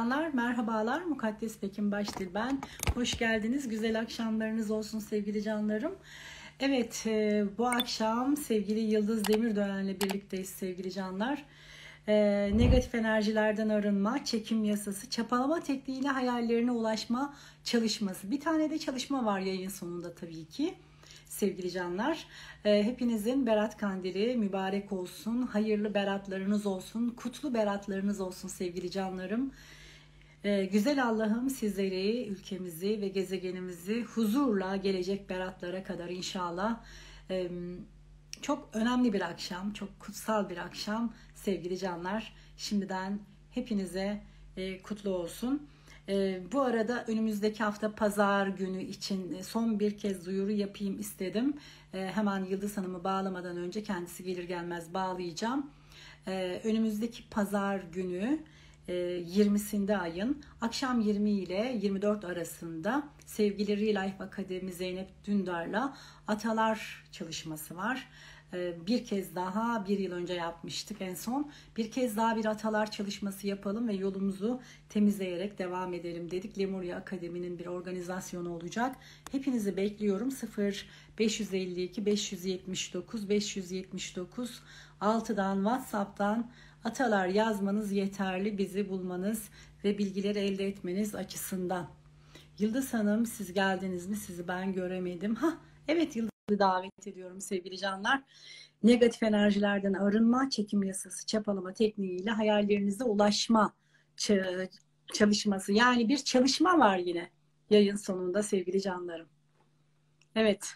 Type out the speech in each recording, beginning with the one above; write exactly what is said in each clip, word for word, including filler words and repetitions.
Canlar, merhabalar. Mukaddes Pekin Başdil ben. Hoş geldiniz. Güzel akşamlarınız olsun sevgili canlarım. Evet, e, bu akşam sevgili Yıldız Demirdören'le birlikteyiz sevgili canlar. E, negatif enerjilerden arınma, çekim yasası, çapalama tekniğiyle hayallerine ulaşma çalışması. Bir tane de çalışma var yayın sonunda tabii ki. Sevgili canlar, hepinizin Berat Kandili mübarek olsun, hayırlı beratlarınız olsun, kutlu beratlarınız olsun sevgili canlarım. Güzel Allah'ım sizleri, ülkemizi ve gezegenimizi huzurla gelecek beratlara kadar inşallah. Çok önemli bir akşam, çok kutsal bir akşam sevgili canlar. Şimdiden hepinize kutlu olsun. Ee, bu arada önümüzdeki hafta pazar günü için son bir kez duyuru yapayım istedim. Ee, hemen Yıldız Hanım'ı bağlamadan önce kendisi gelir gelmez bağlayacağım. Ee, önümüzdeki pazar günü e, yirmisinde ayın akşam yirmi ile yirmi dört arasında sevgili Real Life Akademi Zeynep Dündar'la Atalar çalışması var. Bir kez daha bir yıl önce yapmıştık en son. Bir kez daha bir atalar çalışması yapalım ve yolumuzu temizleyerek devam edelim dedik. Lemuria Akademi'nin bir organizasyonu olacak. Hepinizi bekliyorum. sıfır beş yüz elli iki beş yüz yetmiş dokuz beş yüz yetmiş dokuz altıdan WhatsApp'tan atalar yazmanız yeterli, bizi bulmanız ve bilgileri elde etmeniz açısından. Yıldız Hanım, siz geldiniz mi? Sizi ben göremedim. Ha, evet, Yıldız davet ediyorum sevgili canlar. Negatif enerjilerden arınma, çekim yasası, çapalama tekniğiyle hayallerinize ulaşma çalışması. Yani bir çalışma var yine yayın sonunda sevgili canlarım. Evet.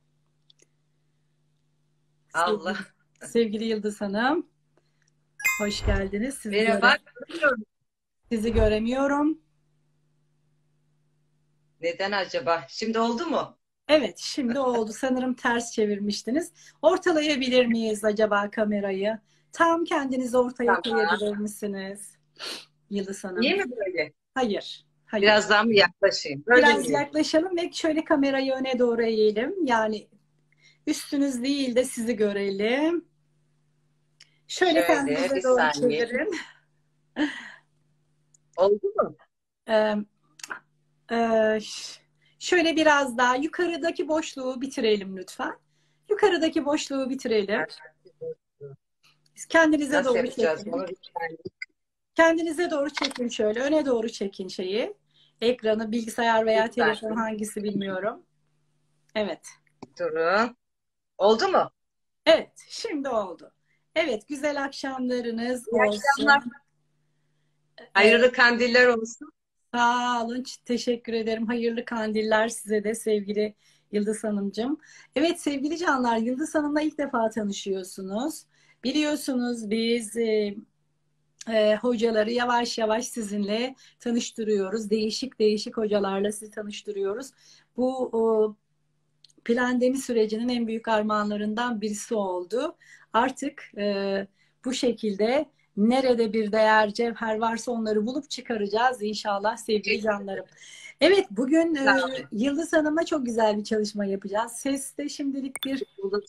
Allah. Sevgili, sevgili Yıldız Hanım, hoş geldiniz. Sizi Merhaba. Göre Sizi göremiyorum. Neden acaba? Şimdi oldu mu? Evet, şimdi oldu. Sanırım ters çevirmiştiniz. Ortalayabilir miyiz acaba kamerayı? Tam kendinizi ortaya Tamam. koyabilir misiniz? Yıldız Hanım. İyi mi böyle? Hayır. Hayır. Biraz daha mı yaklaşayım? Böyle Biraz mi? yaklaşalım ve şöyle kamerayı öne doğru eğelim. Yani üstünüz değil de sizi görelim. Şöyle, Şöyle kendinize bir doğru saniye. çevirin. Oldu mu? Ee, e, şöyle biraz daha yukarıdaki boşluğu bitirelim lütfen. Yukarıdaki boşluğu bitirelim. Kendinize Nasıl doğru yapacağız çekin. bunu? Bir saniye. Kendinize doğru çekin şöyle. Öne doğru çekin şeyi. Ekranı, bilgisayar veya Lütfen. telefon hangisi bilmiyorum. Evet. Durun. Oldu mu? Evet. Şimdi oldu. Evet. Güzel akşamlarınız İyi olsun. akşamlar. Hayırlı kandiller olsun. Sağ olun. Teşekkür ederim. Hayırlı kandiller size de sevgili Yıldız Hanımcığım. Evet sevgili canlar, Yıldız Hanım'la ilk defa tanışıyorsunuz. Biliyorsunuz biz e, e, hocaları yavaş yavaş sizinle tanıştırıyoruz. Değişik değişik hocalarla sizi tanıştırıyoruz. Bu o, plandemi sürecinin en büyük armağanlarından birisi oldu. Artık e, bu şekilde nerede bir değer, cevher varsa onları bulup çıkaracağız inşallah sevgili canlarım. Evet, bugün e, Yıldız Hanım'la çok güzel bir çalışma yapacağız. Seste şimdilik bir...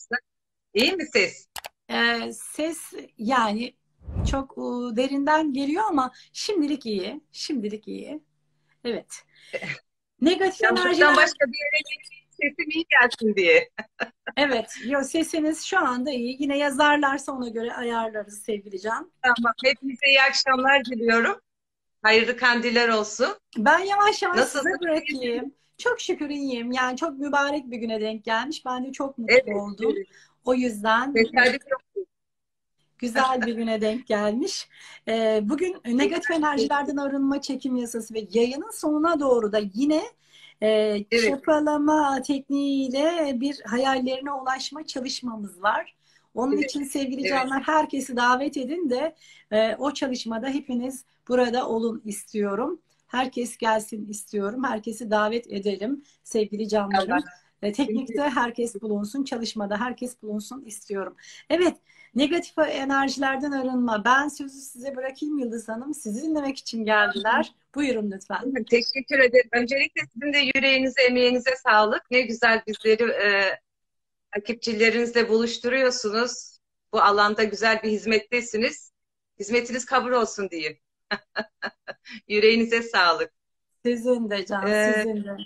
İyi mi ses? E, ses yani çok e, derinden geliyor ama şimdilik iyi. Şimdilik iyi. Evet. Negatif enerjiler... başka bir yere gidip sesim iyi gelsin diye. Evet, yo, sesiniz şu anda iyi. Yine yazarlarsa ona göre ayarlarız sevgili Can. Tamam. Hepinize iyi akşamlar diliyorum. Hayırlı kandiller olsun. Ben yavaş yavaş Nasılsın? size bırakayım. Çok şükür iyiyim. Yani çok mübarek bir güne denk gelmiş. Ben de çok mutlu Evet, oldum. evet. O yüzden Tesadüf yok. güzel bir güne denk gelmiş. Ee, bugün negatif enerjilerden arınma çekim yasası ve yayının sonuna doğru da yine e, Evet. çapalama tekniğiyle bir hayallerine ulaşma çalışmamız var. Onun Evet. için sevgili Evet. canlar, herkesi davet edin de e, o çalışmada hepiniz burada olun istiyorum. Herkes gelsin istiyorum. Herkesi davet edelim sevgili canlarım. Allah. E, teknikte herkes bulunsun, çalışmada herkes bulunsun istiyorum. Evet. Negatif enerjilerden arınma. Ben sözü size bırakayım Yıldız Hanım. Sizi dinlemek için geldiler. Buyurun lütfen. Teşekkür ederim. Öncelikle sizin de yüreğinize, emeğinize sağlık. Ne güzel bizleri e, takipçilerinizle buluşturuyorsunuz. Bu alanda güzel bir hizmettesiniz. Hizmetiniz kabul olsun diyeyim. Yüreğinize sağlık. Sizin de Can, Ee, sizin de.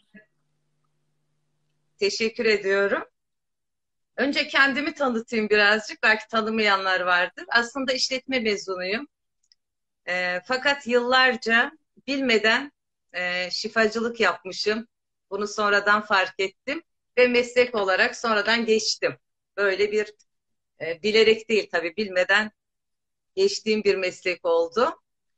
Teşekkür ediyorum. Önce kendimi tanıtayım birazcık. Belki tanımayanlar vardır. Aslında işletme mezunuyum. Ee, fakat yıllarca bilmeden e, şifacılık yapmışım. Bunu sonradan fark ettim ve meslek olarak sonradan geçtim. Böyle bir e, bilerek değil tabii bilmeden geçtiğim bir meslek oldu.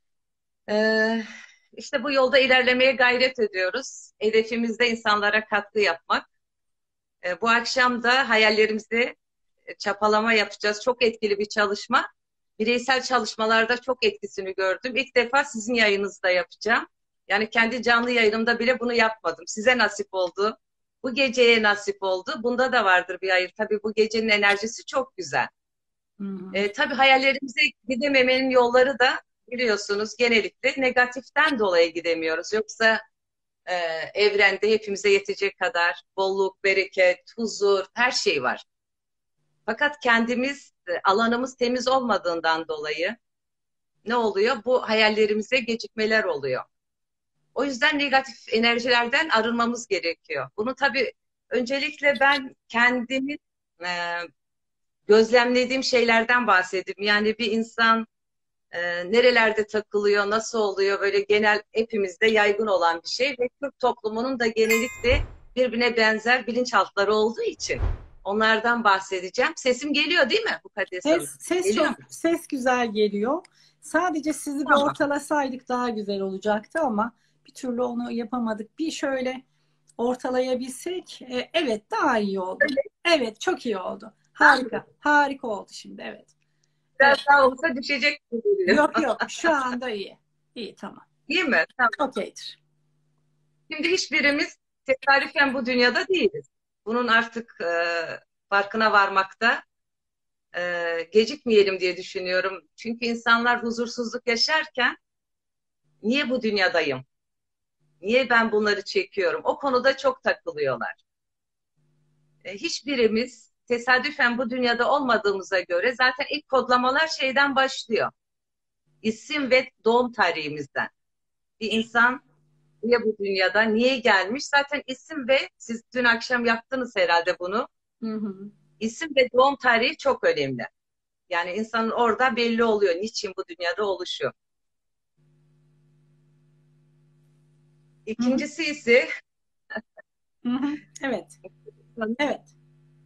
Ee, işte bu yolda ilerlemeye gayret ediyoruz. Hedefimiz de insanlara katkı yapmak. Ee, bu akşam da hayallerimizi e, çapalama yapacağız. Çok etkili bir çalışma. Bireysel çalışmalarda çok etkisini gördüm. İlk defa sizin yayınınızda yapacağım. Yani kendi canlı yayınımda bile bunu yapmadım. Size nasip oldu. Bu geceye nasip oldu. Bunda da vardır bir hayır. Tabii bu gecenin enerjisi çok güzel. Hı hı. E, tabii hayallerimize gidememenin yolları da biliyorsunuz genellikle negatiften dolayı gidemiyoruz. Yoksa e, evrende hepimize yetecek kadar bolluk, bereket, huzur, her şey var. Fakat kendimiz, e, alanımız temiz olmadığından dolayı ne oluyor? Bu hayallerimize gecikmeler oluyor. O yüzden negatif enerjilerden arınmamız gerekiyor. Bunu tabii öncelikle ben kendimi e, gözlemlediğim şeylerden bahsedeyim. Yani bir insan e, nerelerde takılıyor, nasıl oluyor böyle genel hepimizde yaygın olan bir şey ve Türk toplumunun da genellikle birbirine benzer bilinçaltları olduğu için onlardan bahsedeceğim. Sesim geliyor değil mi Mukaddes Hanım? Ses, ses Geliyor çok, mu? ses güzel geliyor. Sadece sizi bir Tamam. ortalasaydık daha güzel olacaktı ama bir türlü onu yapamadık. Bir şöyle ortalayabilsek, e, evet daha iyi oldu. Evet, çok iyi oldu. Harika, harika oldu şimdi. Evet, Biraz evet. daha olsa düşecek gibi geliyor. Yok yok, şu anda iyi. İyi, tamam. Değil mi? Tamam. Okeydir. Şimdi hiçbirimiz tesadüfen bu dünyada değiliz. Bunun artık e, farkına varmakta e, gecikmeyelim diye düşünüyorum. Çünkü insanlar huzursuzluk yaşarken niye bu dünyadayım? Niye ben bunları çekiyorum? O konuda çok takılıyorlar. E, hiçbirimiz tesadüfen bu dünyada olmadığımıza göre zaten ilk kodlamalar şeyden başlıyor. İsim ve doğum tarihimizden. Bir insan niye bu dünyada, niye gelmiş? Zaten isim ve siz dün akşam yaptınız herhalde bunu. Hı hı. İsim ve doğum tarihi çok önemli. Yani insanın orada belli oluyor niçin bu dünyada oluşu. Hı hı. İkincisi ise Hı hı. Evet, evet.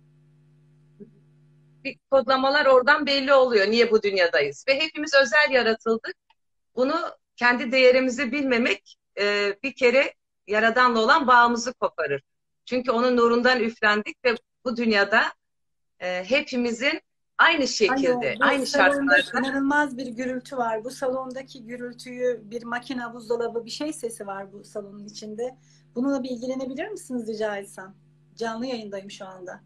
bir kodlamalar oradan belli oluyor niye bu dünyadayız. Ve hepimiz özel yaratıldık. Bunu kendi değerimizi bilmemek e, bir kere Yaradan'la olan bağımızı koparır. Çünkü onun nurundan üflendik ve bu dünyada e, hepimizin aynı Alo, şekilde, bu aynı salonda şartlarda. inanılmaz bir gürültü var. Bu salondaki gürültüyü bir makine, buzdolabı, bir şey sesi var bu salonun içinde. Bununla bir ilgilenebilir misiniz rica etsem? Canlı yayındayım şu anda.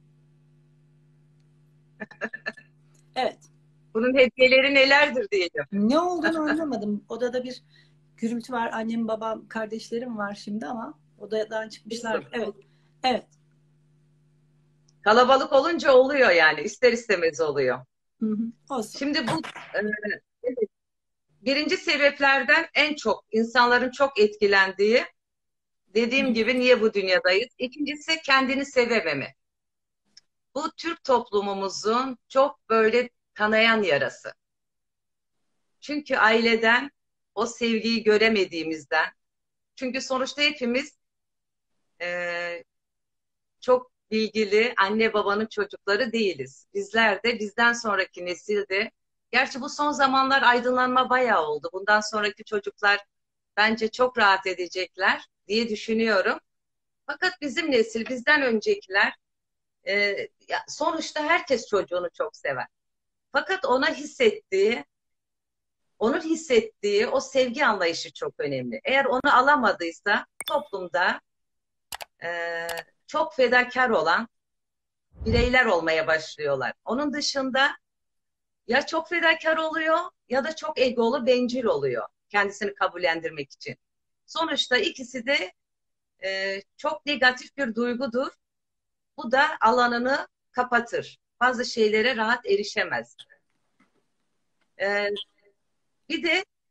Evet. Bunun hediyeleri nelerdir diyelim. Ne olduğunu anlamadım. Odada bir gürültü var. Annem, babam, kardeşlerim var şimdi ama odadan çıkmışlar. Evet. Evet. Kalabalık olunca oluyor yani ister istemez oluyor. Hı hı. Olsun. Şimdi bu e, birinci sebeplerden en çok insanların çok etkilendiği Hı dediğim hı. gibi niye bu dünyadayız? İkincisi kendini sevememe. Bu Türk toplumumuzun çok böyle kanayan yarası. Çünkü aileden o sevgiyi göremediğimizden. Çünkü sonuçta hepimiz e, çok bilgili anne babanın çocukları değiliz. Bizler de bizden sonraki nesilde. Gerçi bu son zamanlar aydınlanma bayağı oldu. Bundan sonraki çocuklar bence çok rahat edecekler diye düşünüyorum. Fakat bizim nesil, bizden öncekiler e, ya sonuçta herkes çocuğunu çok sever. Fakat ona hissettiği, onun hissettiği o sevgi anlayışı çok önemli. Eğer onu alamadıysa toplumda e, çok fedakar olan bireyler olmaya başlıyorlar. Onun dışında ya çok fedakar oluyor ya da çok egolu, bencil oluyor kendisini kabullendirmek için. Sonuçta ikisi de e, çok negatif bir duygudur. Bu da alanını kapatır. Bazı şeylere rahat erişemez. E, Bir de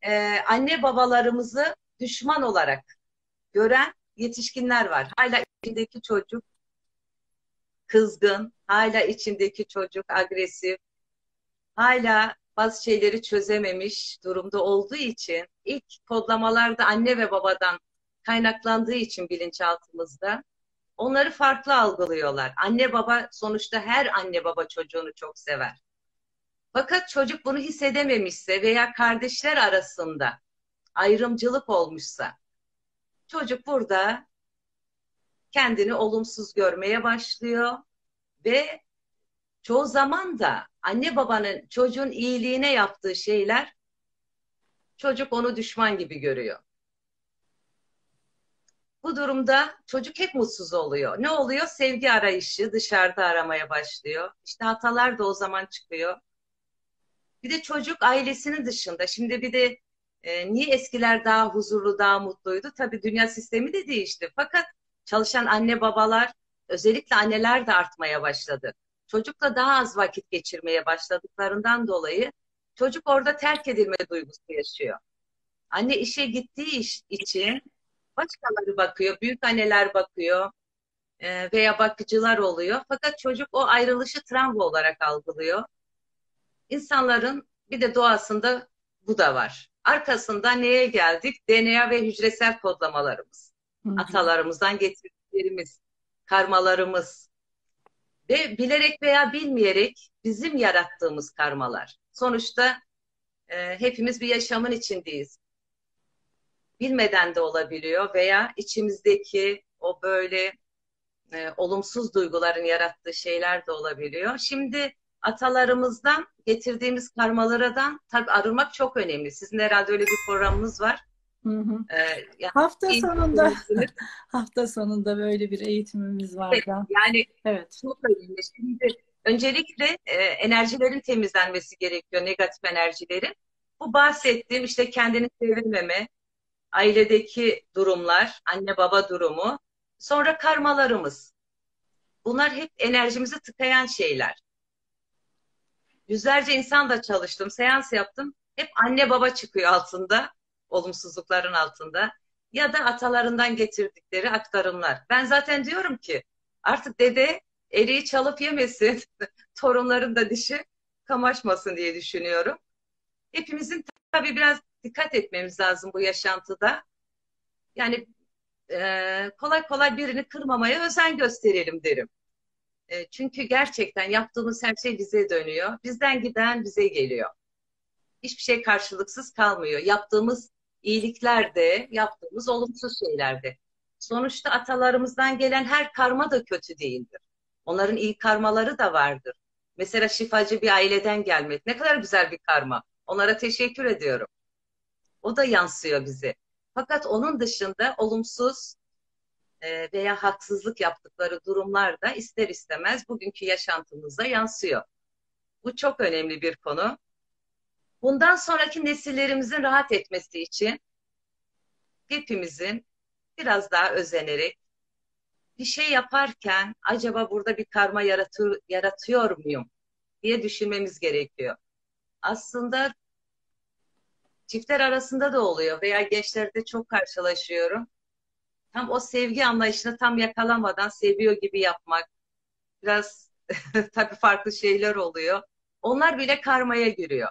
e, anne babalarımızı düşman olarak gören yetişkinler var. Hala içindeki çocuk kızgın, hala içindeki çocuk agresif, hala bazı şeyleri çözememiş durumda olduğu için ilk kodlamalarda anne ve babadan kaynaklandığı için bilinçaltımızda onları farklı algılıyorlar. Anne baba sonuçta her anne baba çocuğunu çok sever. Fakat çocuk bunu hissedememişse veya kardeşler arasında ayrımcılık olmuşsa çocuk burada kendini olumsuz görmeye başlıyor ve çoğu zaman da anne babanın çocuğun iyiliğine yaptığı şeyler çocuk onu düşman gibi görüyor. Bu durumda çocuk hep mutsuz oluyor. Ne oluyor? Sevgi arayışı dışarıda aramaya başlıyor. İşte hatalar da o zaman çıkıyor. Bir de çocuk ailesinin dışında. Şimdi bir de e, niye eskiler daha huzurlu, daha mutluydu? Tabii dünya sistemi de değişti. Fakat çalışan anne babalar, özellikle anneler de artmaya başladı. Çocukla daha az vakit geçirmeye başladıklarından dolayı çocuk orada terk edilme duygusu yaşıyor. Anne işe gittiği iş için başkaları bakıyor, büyük anneler bakıyor e, veya bakıcılar oluyor. Fakat çocuk o ayrılışı travma olarak algılıyor. İnsanların bir de doğasında bu da var. Arkasında neye geldik? D N A ve hücresel kodlamalarımız. Hı hı. Atalarımızdan getirdiklerimiz, karmalarımız ve bilerek veya bilmeyerek bizim yarattığımız karmalar. Sonuçta e, hepimiz bir yaşamın içindeyiz. Bilmeden de olabiliyor veya içimizdeki o böyle e, olumsuz duyguların yarattığı şeyler de olabiliyor. Şimdi atalarımızdan getirdiğimiz karmalardan tabii arınmak çok önemli. Sizin herhalde öyle bir programınız var. Hı hı. E, yani Hafta iyi sonunda düşünmüşsünüz. hafta sonunda böyle bir eğitimimiz Evet, vardı. yani Evet. çok önemli. Şimdi öncelikle e, enerjilerin temizlenmesi gerekiyor, negatif enerjilerin. Bu bahsettiğim işte kendini sevmeme, ailedeki durumlar, anne baba durumu, sonra karmalarımız. Bunlar hep enerjimizi tıkayan şeyler. Yüzlerce insanla çalıştım, seans yaptım. Hep anne baba çıkıyor altında, olumsuzlukların altında. Ya da atalarından getirdikleri aktarımlar. Ben zaten diyorum ki artık dede eriği çalıp yemesin, torunların da dişi kamaşmasın diye düşünüyorum. Hepimizin tabii biraz dikkat etmemiz lazım bu yaşantıda. Yani e, kolay kolay birini kırmamaya özen gösterelim derim. E, çünkü gerçekten yaptığımız her şey bize dönüyor. Bizden giden bize geliyor. Hiçbir şey karşılıksız kalmıyor. Yaptığımız iyilikler de, yaptığımız olumsuz şeyler de. Sonuçta atalarımızdan gelen her karma da kötü değildir. Onların iyi karmaları da vardır. Mesela şifacı bir aileden gelmek ne kadar güzel bir karma. Onlara teşekkür ediyorum. O da yansıyor bize. Fakat onun dışında olumsuz e, veya haksızlık yaptıkları durumlar da ister istemez bugünkü yaşantımıza yansıyor. Bu çok önemli bir konu. Bundan sonraki nesillerimizin rahat etmesi için hepimizin biraz daha özenerek bir şey yaparken acaba burada bir karma yaratır, yaratıyor muyum diye düşünmemiz gerekiyor. Aslında çiftler arasında da oluyor veya gençlerde çok karşılaşıyorum. Tam o sevgi anlayışını tam yakalamadan seviyor gibi yapmak, biraz tabii farklı şeyler oluyor. Onlar bile karmaya giriyor.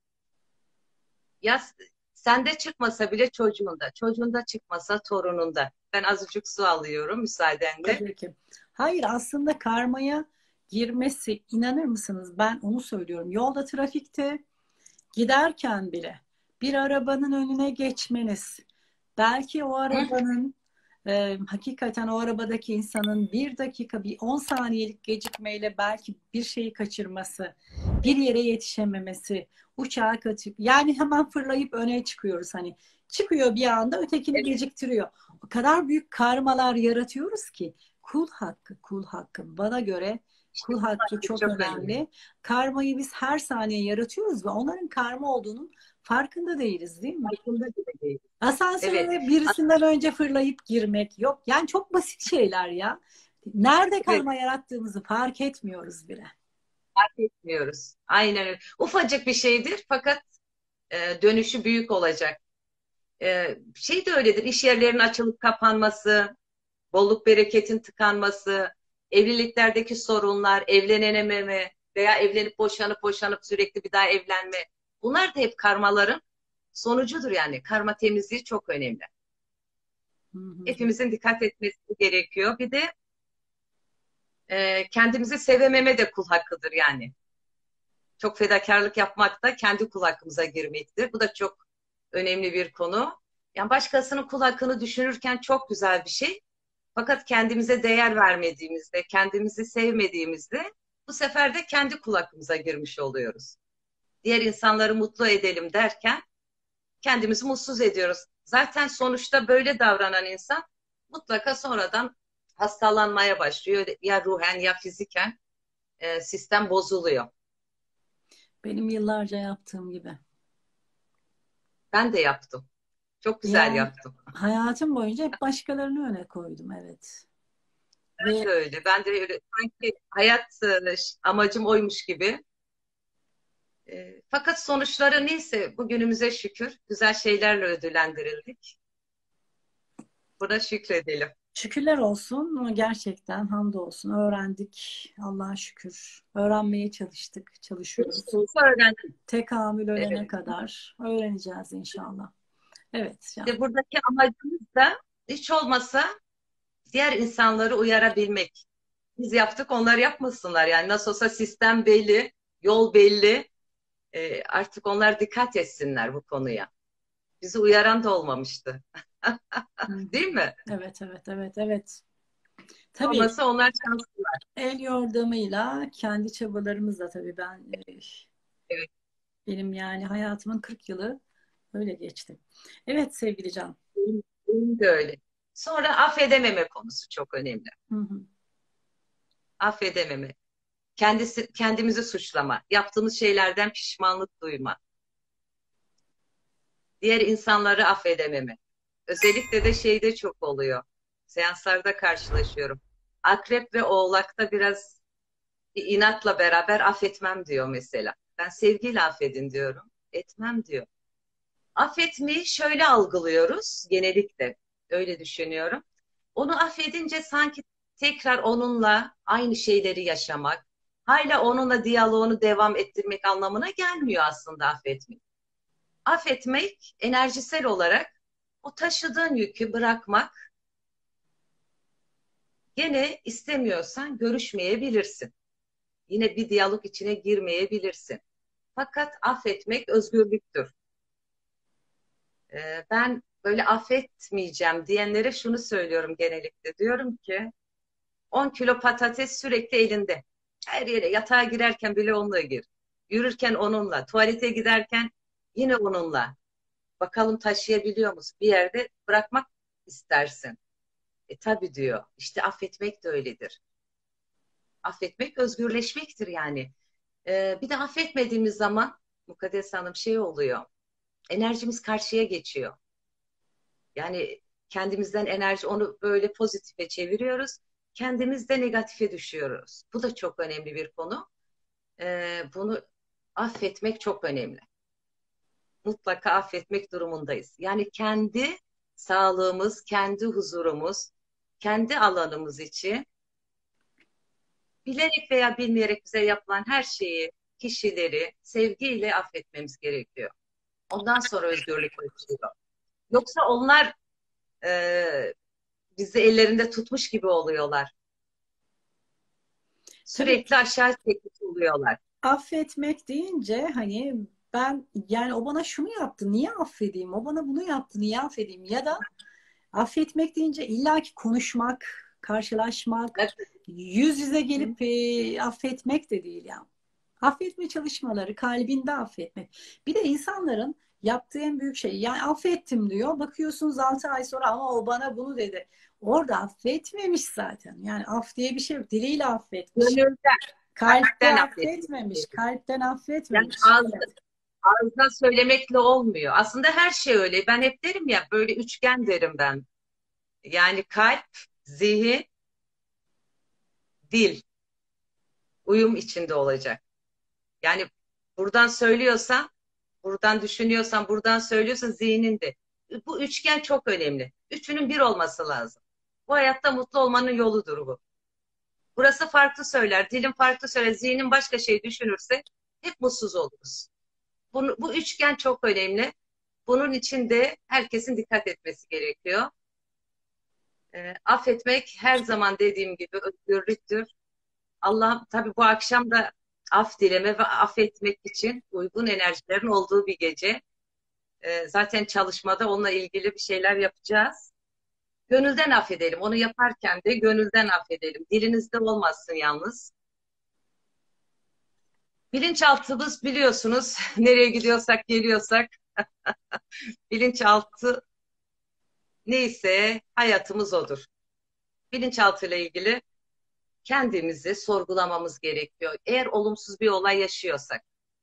Ya sende çıkmasa bile çocuğunda, çocuğunda çıkmasa torununda. Ben azıcık su alıyorum müsaadenle. Tabii ki. Hayır, aslında karmaya girmesi, inanır mısınız? Ben onu söylüyorum. Yolda, trafikte giderken bile bir arabanın önüne geçmeniz, belki o Hı? arabanın e, hakikaten o arabadaki insanın bir dakika, bir on saniyelik gecikmeyle belki bir şeyi kaçırması, bir yere yetişememesi, uçağa kaçıp yani hemen fırlayıp öne çıkıyoruz, hani çıkıyor bir anda, ötekini Evet, geciktiriyor. O kadar büyük karmalar yaratıyoruz ki kul hakkı, kul hakkı bana göre işte kul hakkı bu çok çok önemli. önemli. Karmayı biz her saniye yaratıyoruz ve onların karma olduğunun farkında değiliz, değil mi? Farkında bile değil. Evet, Asansöre birisinden önce fırlayıp girmek yok. Yani çok basit şeyler ya. Nerede evet, karma yarattığımızı fark etmiyoruz bile. fark etmiyoruz. Aynen öyle. Ufacık bir şeydir fakat e, dönüşü büyük olacak. E, şey de öyledir, iş yerlerinin açılıp kapanması, bolluk bereketin tıkanması, evliliklerdeki sorunlar, evlenememe veya evlenip boşanıp boşanıp sürekli bir daha evlenme. Bunlar da hep karmaların sonucudur yani. Karma temizliği çok önemli. Hı hı. Hepimizin dikkat etmesi gerekiyor. Bir de e, kendimizi sevememe de kul hakkıdır yani. Çok fedakarlık yapmak da kendi kul hakkımıza girmektir. Bu da çok önemli bir konu. Yani başkasının kul hakkını düşünürken çok güzel bir şey. Fakat kendimize değer vermediğimizde, kendimizi sevmediğimizde bu sefer de kendi kul hakkımıza girmiş oluyoruz. Diğer insanları mutlu edelim derken kendimizi mutsuz ediyoruz. Zaten sonuçta böyle davranan insan mutlaka sonradan hastalanmaya başlıyor. Ya ruhen ya fiziken e, sistem bozuluyor. Benim yıllarca yaptığım gibi. Ben de yaptım. Çok güzel Yani yaptım. hayatım boyunca hep başkalarını öne koydum, evet. Ben de Ve öyle. Ben de öyle. Sanki hayat e, amacım oymuş gibi. E, fakat sonuçları neyse bugünümüze şükür güzel şeylerle ödüllendirildik. Buna şükredelim. şükürler olsun ama gerçekten hamdolsun öğrendik. Allah'a şükür. Öğrenmeye çalıştık, çalışıyoruz. Olsa olsa öğrendik. Tekamül ölene Evet. kadar öğreneceğiz inşallah. Evet İşte Can. buradaki amacımız da hiç olmasa diğer insanları uyarabilmek. Biz yaptık, onlar yapmasınlar. Yani nasıl olsa sistem belli, yol belli. E, artık onlar dikkat etsinler bu konuya. Bizi uyaran da olmamıştı. Hı hı. Değil mi? Evet, evet, evet, evet. Tabii Olmasa onlar şanslılar. el yordamıyla, kendi çabalarımızla tabii ben e, Evet, benim yani hayatımın kırk yılı öyle geçti. Evet sevgili Can. benim, benim de öyle. Sonra affedememe konusu çok önemli. Hı hı. Affedememe. Kendisi, kendimizi suçlama. Yaptığımız şeylerden pişmanlık duyma. Diğer insanları affedememe. Özellikle de şeyde çok oluyor. Seanslarda karşılaşıyorum. Akrep ve Oğlak'ta biraz bir inatla beraber affetmem diyor mesela. Ben sevgiyle affedin diyorum. Etmem diyor. Affetmeyi şöyle algılıyoruz genellikle. Öyle düşünüyorum. Onu affedince sanki tekrar onunla aynı şeyleri yaşamak, hala onunla diyaloğunu devam ettirmek anlamına gelmiyor aslında affetmek. Affetmek enerjisel olarak o taşıdığın yükü bırakmak, gene istemiyorsan görüşmeyebilirsin. Yine bir diyalog içine girmeyebilirsin. Fakat affetmek özgürlüktür. Ee, ben böyle affetmeyeceğim diyenlere şunu söylüyorum genellikle. Diyorum ki on kilo patates sürekli elinde. Her yere yatağa girerken bile onunla gir. Yürürken onunla, tuvalete giderken yine onunla. Bakalım taşıyabiliyor musun? Bir yerde bırakmak istersin. E tabii diyor. İşte affetmek de öyledir. Affetmek özgürleşmektir yani. Ee, bir de affetmediğimiz zaman Mukaddes Hanım şey oluyor. Enerjimiz karşıya geçiyor. Yani kendimizden enerji onu böyle pozitife çeviriyoruz. Kendimiz de negatife düşüyoruz. Bu da çok önemli bir konu. Ee, bunu affetmek çok önemli. Mutlaka affetmek durumundayız. Yani kendi sağlığımız, kendi huzurumuz, kendi alanımız için bilerek veya bilmeyerek bize yapılan her şeyi, kişileri sevgiyle affetmemiz gerekiyor. Ondan sonra özgürlük başlıyor. Yoksa onlar e, bizi ellerinde tutmuş gibi oluyorlar. Tabii Sürekli aşağı çekmiş oluyorlar. affetmek deyince hani ben yani o bana şunu yaptı niye affedeyim? O bana bunu yaptı niye affedeyim? Ya da affetmek deyince illaki konuşmak, karşılaşmak, Evet. yüz yüze Hı. gelip e, affetmek de değil ya. Affetme çalışmaları, kalbinde affetmek. Bir de insanların yaptığı en büyük şey yani affettim diyor. Bakıyorsunuz altı ay sonra ama o bana bunu dedi. Orada affetmemiş zaten. Yani af diye bir şey yok. Diliyle affetmiş. Gönülden, Kalpte kalpten affetmek affetmemiş. gerekiyor. Kalpten Yani affetmemiş. ağız, Evet. ağızdan söylemekle olmuyor. Aslında her şey öyle. Ben hep derim ya böyle üçgen derim ben. Yani kalp, zihin, dil uyum içinde olacak. Yani buradan söylüyorsan Buradan düşünüyorsan, buradan söylüyorsan zihninde. Bu üçgen çok önemli. Üçünün bir olması lazım. Bu hayatta mutlu olmanın yoludur bu. Burası farklı söyler, dilin farklı söyler, zihnin başka şey düşünürse hep mutsuz oluruz. Bunu, bu üçgen çok önemli. Bunun için de herkesin dikkat etmesi gerekiyor. E, affetmek her zaman dediğim gibi özgürlüktür. Allah tabii bu akşam da af dileme ve affetmek için uygun enerjilerin olduğu bir gece. E, zaten çalışmada onunla ilgili bir şeyler yapacağız. Gönülden affedelim. Onu yaparken de gönülden affedelim. Dilinizde olmasın yalnız. Bilinçaltımız biliyorsunuz nereye gidiyorsak geliyorsak bilinçaltı neyse hayatımız odur. Bilinçaltıyla ilgili kendimizi sorgulamamız gerekiyor. Eğer olumsuz bir olay yaşıyorsak,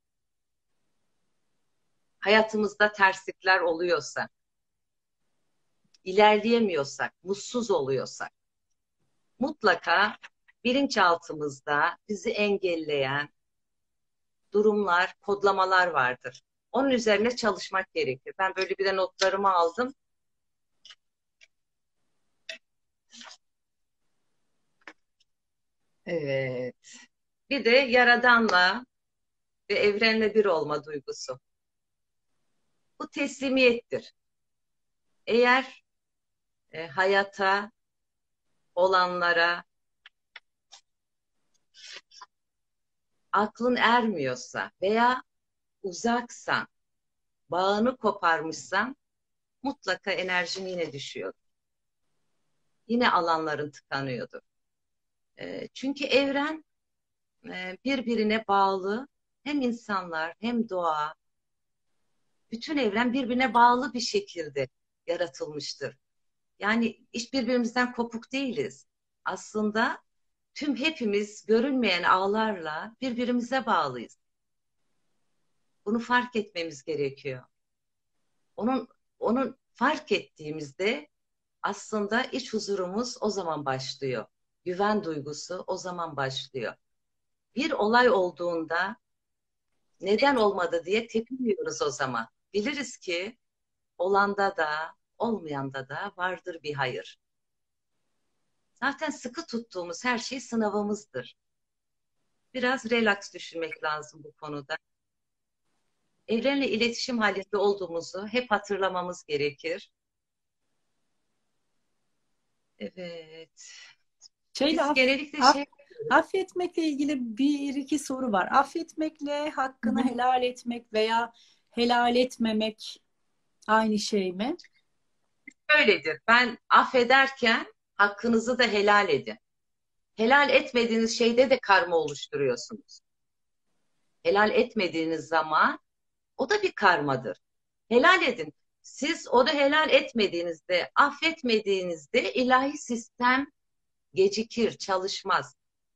hayatımızda terslikler oluyorsa, ilerleyemiyorsak, mutsuz oluyorsak, mutlaka bilinçaltımızda bizi engelleyen durumlar, kodlamalar vardır. Onun üzerine çalışmak gerekir. Ben böyle bir de notlarımı aldım. Evet. Bir de Yaradan'la ve evrenle bir olma duygusu. Bu teslimiyettir. Eğer e, hayata, olanlara aklın ermiyorsa veya uzaksan, bağını koparmışsan mutlaka enerjin yine düşüyor. Yine alanların tıkanıyordur. E, çünkü evren e, birbirine bağlı, hem insanlar hem doğa, bütün evren birbirine bağlı bir şekilde yaratılmıştır. Yani hiç birbirimizden kopuk değiliz. Aslında tüm hepimiz görünmeyen ağlarla birbirimize bağlıyız. Bunu fark etmemiz gerekiyor. Onun onun fark ettiğimizde aslında iç huzurumuz o zaman başlıyor. Güven duygusu o zaman başlıyor. Bir olay olduğunda neden olmadı diye tepiniyoruz o zaman. Biliriz ki olanda da olmayanda da vardır bir hayır. Zaten sıkı tuttuğumuz her şey sınavımızdır. Biraz relax düşünmek lazım bu konuda. Evrenle iletişim halinde olduğumuzu hep hatırlamamız gerekir. Evet. Şeyle Biz aff, genellikle aff- şey... affetmekle ilgili bir iki soru var. Affetmekle Hı hakkını hı. helal etmek veya helal etmemek aynı şey mi? Öyledir. Ben affederken hakkınızı da helal edin. Helal etmediğiniz şeyde de karma oluşturuyorsunuz. Helal etmediğiniz zaman o da bir karmadır. Helal edin. Siz onu helal etmediğinizde, affetmediğinizde ilahi sistem gecikir, çalışmaz.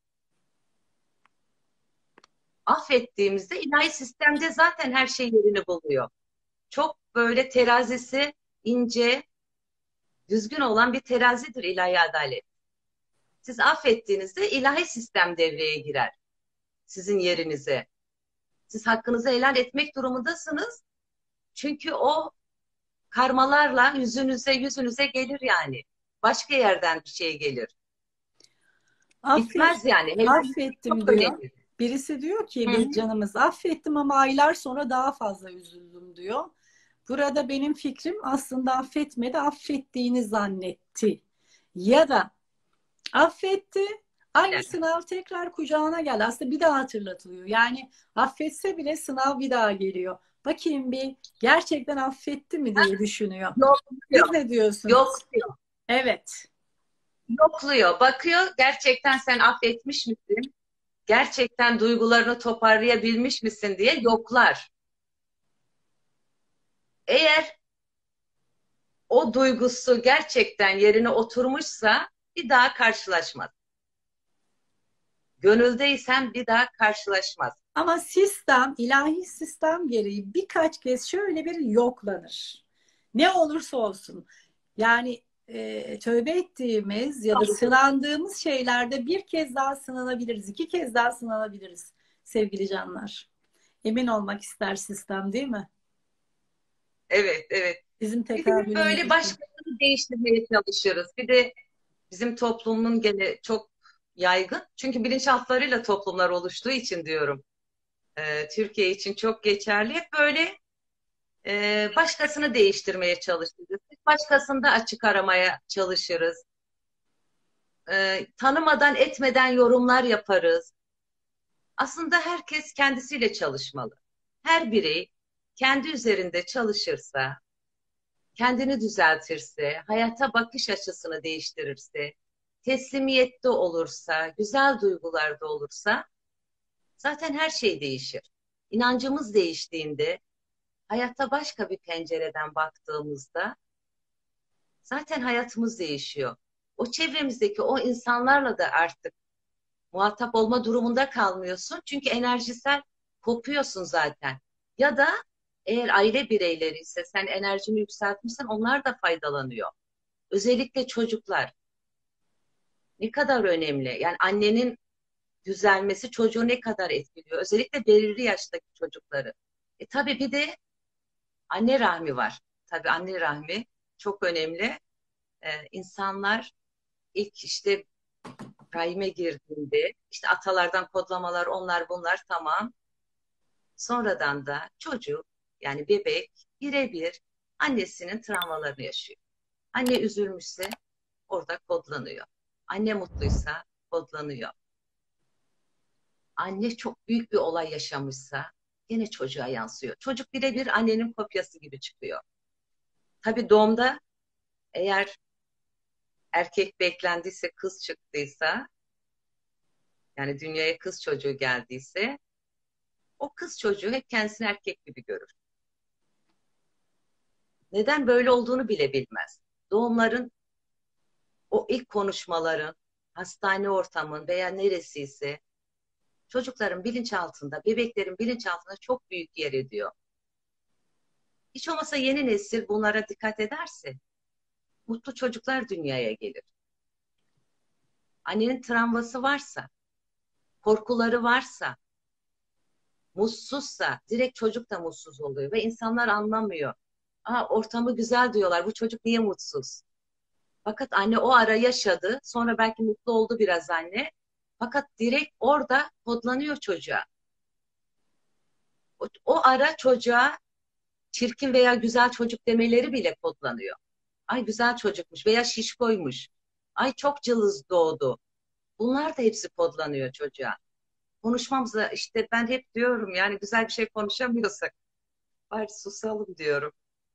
Affettiğimizde ilahi sistemde zaten her şey yerini buluyor. Çok böyle terazisi ince, düzgün olan bir terazidir ilahi adalet. Siz affettiğinizde ilahi sistem devreye girer sizin yerinize. Siz hakkınızı helal etmek durumundasınız. Çünkü o karmalarla yüzünüze yüzünüze gelir yani. Başka yerden bir şey gelir. Affet, Bitmez yani. Helal affettim çok diyor. önemli. Birisi diyor ki Hı hı. bir canımız affettim ama aylar sonra daha fazla üzüldüm diyor. Burada benim fikrim aslında affetmedi, affettiğini zannetti. Ya da affetti, aynı sınav tekrar kucağına geldi. Aslında bir daha hatırlatılıyor. Yani affetse bile sınav bir daha geliyor. Bakayım bir gerçekten affetti mi diye düşünüyor. Siz Yokluyor. ne diyorsunuz? Yokluyor. Evet. Yokluyor. Bakıyor gerçekten sen affetmiş misin? Gerçekten duygularını toparlayabilmiş misin diye yoklar. Eğer o duygusu gerçekten yerine oturmuşsa bir daha karşılaşmaz. Gönüldeysen bir daha karşılaşmaz. Ama sistem, ilahi sistem gereği birkaç kez şöyle bir yoklanır. Ne olursa olsun. Yani e, tövbe ettiğimiz ya da sınandığımız şeylerde bir kez daha sınanabiliriz, iki kez daha sınanabiliriz sevgili canlar. Emin olmak ister sistem, değil mi? Evet, evet. Bizim Bir de tekabülümüz böyle için. başkalarını değiştirmeye çalışırız. Bir de bizim toplumun gene çok yaygın. Çünkü bilinçaltlarıyla toplumlar oluştuğu için diyorum. Ee, Türkiye için çok geçerli. Hep böyle e, başkasını değiştirmeye çalışırız. Başkasında açık aramaya çalışırız. Ee, tanımadan etmeden yorumlar yaparız. Aslında herkes kendisiyle çalışmalı. Her birey kendi üzerinde çalışırsa, kendini düzeltirse, hayata bakış açısını değiştirirse, teslimiyette olursa, güzel duygularda olursa zaten her şey değişir. İnancımız değiştiğinde, hayata başka bir pencereden baktığımızda zaten hayatımız değişiyor. O çevremizdeki o insanlarla da artık muhatap olma durumunda kalmıyorsun. Çünkü enerjisel kopuyorsun zaten. Ya da eğer aile bireyleri ise sen enerjini yükseltmişsen onlar da faydalanıyor. Özellikle çocuklar ne kadar önemli. Yani annenin düzelmesi çocuğu ne kadar etkiliyor. Özellikle belirli yaştaki çocukları. E tabii bir de anne rahmi var. Tabii anne rahmi çok önemli. Ee, insanlar ilk işte rahime girdiğinde işte atalardan kodlamalar onlar bunlar tamam. Sonradan da çocuk yani bebek birebir annesinin travmalarını yaşıyor. Anne üzülmüşse orada kodlanıyor. Anne mutluysa kodlanıyor. Anne çok büyük bir olay yaşamışsa yine çocuğa yansıyor. Çocuk birebir annenin kopyası gibi çıkıyor. Tabii doğumda eğer erkek beklendiyse kız çıktıysa yani dünyaya kız çocuğu geldiyse o kız çocuğu hep kendisini erkek gibi görür. Neden böyle olduğunu bile bilmez. Doğumların o ilk konuşmaların, hastane ortamın veya neresiyse çocukların bilinçaltında, bebeklerin bilinçaltında çok büyük yer ediyor. Hiç olmazsa yeni nesil bunlara dikkat ederse mutlu çocuklar dünyaya gelir. Annenin travması varsa, korkuları varsa, mutsuzsa direkt çocuk da mutsuz oluyor ve insanlar anlamıyor. Aa, ortamı güzel diyorlar. Bu çocuk niye mutsuz? Fakat anne o ara yaşadı. Sonra belki mutlu oldu biraz anne. Fakat direkt orada kodlanıyor çocuğa. O, o ara çocuğa çirkin veya güzel çocuk demeleri bile kodlanıyor. Ay güzel çocukmuş veya şişkoymuş. Ay çok cılız doğdu. Bunlar da hepsi kodlanıyor çocuğa. Konuşmamıza işte ben hep diyorum yani güzel bir şey konuşamıyorsak bari susalım diyorum.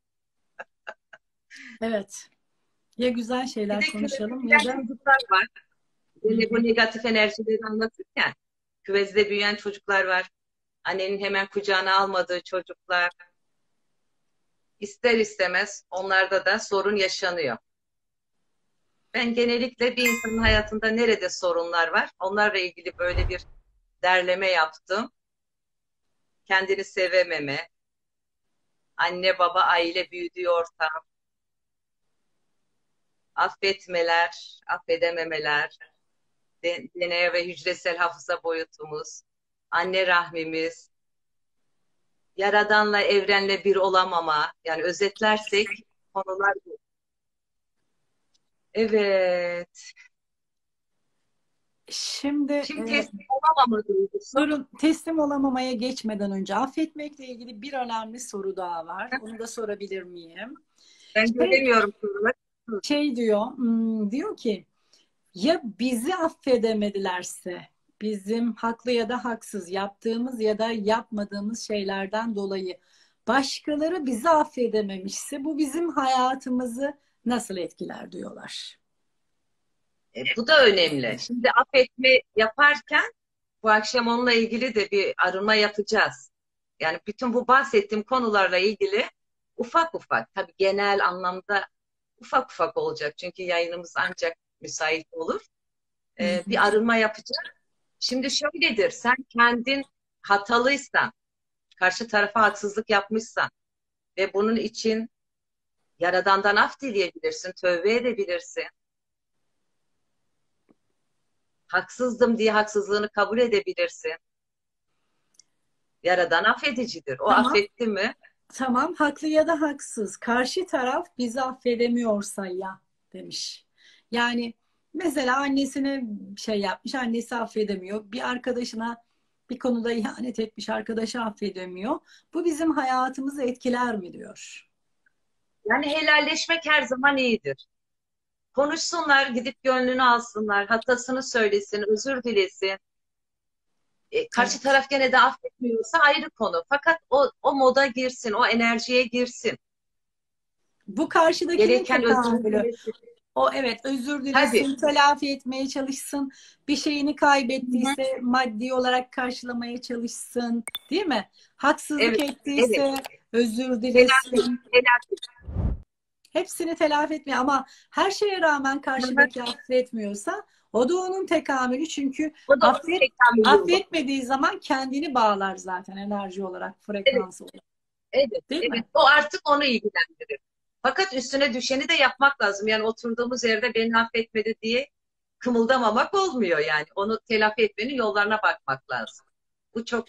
Evet. Ya güzel Bir şeyler de küvezde konuşalım ya büyüyen da çocuklar var. hı Yine bu hı. negatif enerjileri anlatırken küvezde büyüyen çocuklar var. Annenin hemen kucağına almadığı çocuklar. İster istemez onlarda da sorun yaşanıyor. Ben genellikle bir insanın hayatında nerede sorunlar var, onlarla ilgili böyle bir derleme yaptım. Kendini sevememe, anne baba aile büyüdüğü ortam, affetmeler, affedememeler, D N A ve hücresel hafıza boyutumuz, anne rahmimiz, yaradanla evrenle bir olamama. Yani özetlersek konular bu. Evet. Şimdi Şimdi e, teslim olamama duygusu. durun, teslim olamamaya geçmeden önce affetmekle ilgili bir önemli soru daha var. Onu da sorabilir miyim? Ben Şey, göremiyorum soruları. şey diyor, hmm, diyor ki ya bizi affedemedilerse bizim haklı ya da haksız yaptığımız ya da yapmadığımız şeylerden dolayı başkaları bizi affedememişse bu bizim hayatımızı nasıl etkiler diyorlar. E, bu da önemli. Şimdi affetme yaparken bu akşam onunla ilgili de bir arınma yapacağız. Yani bütün bu bahsettiğim konularla ilgili ufak ufak, tabii genel anlamda ufak ufak olacak. Çünkü yayınımız ancak müsait olur. Hı E, hı. bir arınma yapacağız. Şimdi şöyledir, sen kendin hatalıysan, karşı tarafa haksızlık yapmışsan ve bunun için Yaradan'dan af dileyebilirsin, tövbe edebilirsin. Haksızdım diye haksızlığını kabul edebilirsin. Yaradan affedicidir. O Tamam. affetti mi? Tamam, haklı ya da haksız. Karşı taraf bizi affedemiyorsa ya demiş. Yani mesela annesine şey yapmış, annesi affedemiyor. Bir arkadaşına bir konuda ihanet etmiş, arkadaşı affedemiyor. Bu bizim hayatımızı etkiler mi diyor. Yani helalleşmek her zaman iyidir. Konuşsunlar, gidip gönlünü alsınlar, hatasını söylesin, özür dilesin. E, karşı Evet. taraf gene de affetmiyorsa ayrı konu. Fakat o, o moda girsin, o enerjiye girsin. Bu karşıdakinin Gereken özür tekamülü. dilesin. O evet özür Tabii. dilesin, telafi etmeye çalışsın. Bir şeyini Hı hı. kaybettiyse maddi olarak karşılamaya çalışsın, değil mi? Haksızlık Evet, evet. ettiyse özür Telafi, dilesin. telafi. Hepsini telafi etmiyor ama her şeye rağmen Hı hı. karşıdaki affetmiyorsa o da onun tekamülü çünkü O da onun affet tekamül yolu. affetmediği zaman kendini bağlar zaten enerji olarak, Evet, frekans olarak, evet, değil evet. mi? O artık onu ilgilendirir. Fakat üstüne düşeni de yapmak lazım. Yani oturduğumuz yerde beni affetmedi diye kımıldamamak olmuyor yani. Onu telafi etmenin yollarına bakmak lazım. Bu çok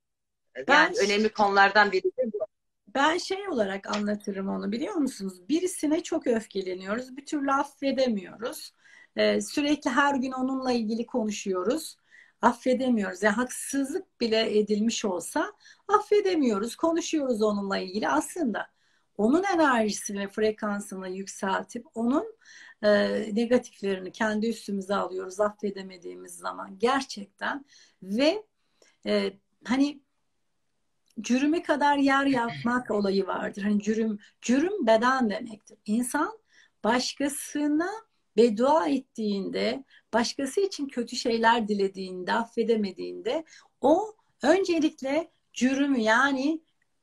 Ben yani önemli konulardan biri de bu. Ben şey olarak anlatırım onu biliyor musunuz? Birisine çok öfkeleniyoruz. Bir türlü affedemiyoruz. Ee, sürekli her gün onunla ilgili konuşuyoruz. Affedemiyoruz. Yani haksızlık bile edilmiş olsa affedemiyoruz. Konuşuyoruz onunla ilgili. Aslında onun enerjisini, frekansını yükseltip onun e, negatiflerini kendi üstümüze alıyoruz affedemediğimiz zaman gerçekten ve e, hani cürüme kadar yer yapmak olayı vardır. Hani cürüm, cürüm beden demektir. İnsan başkasına beddua ettiğinde, başkası için kötü şeyler dilediğinde, affedemediğinde o öncelikle cürümü yani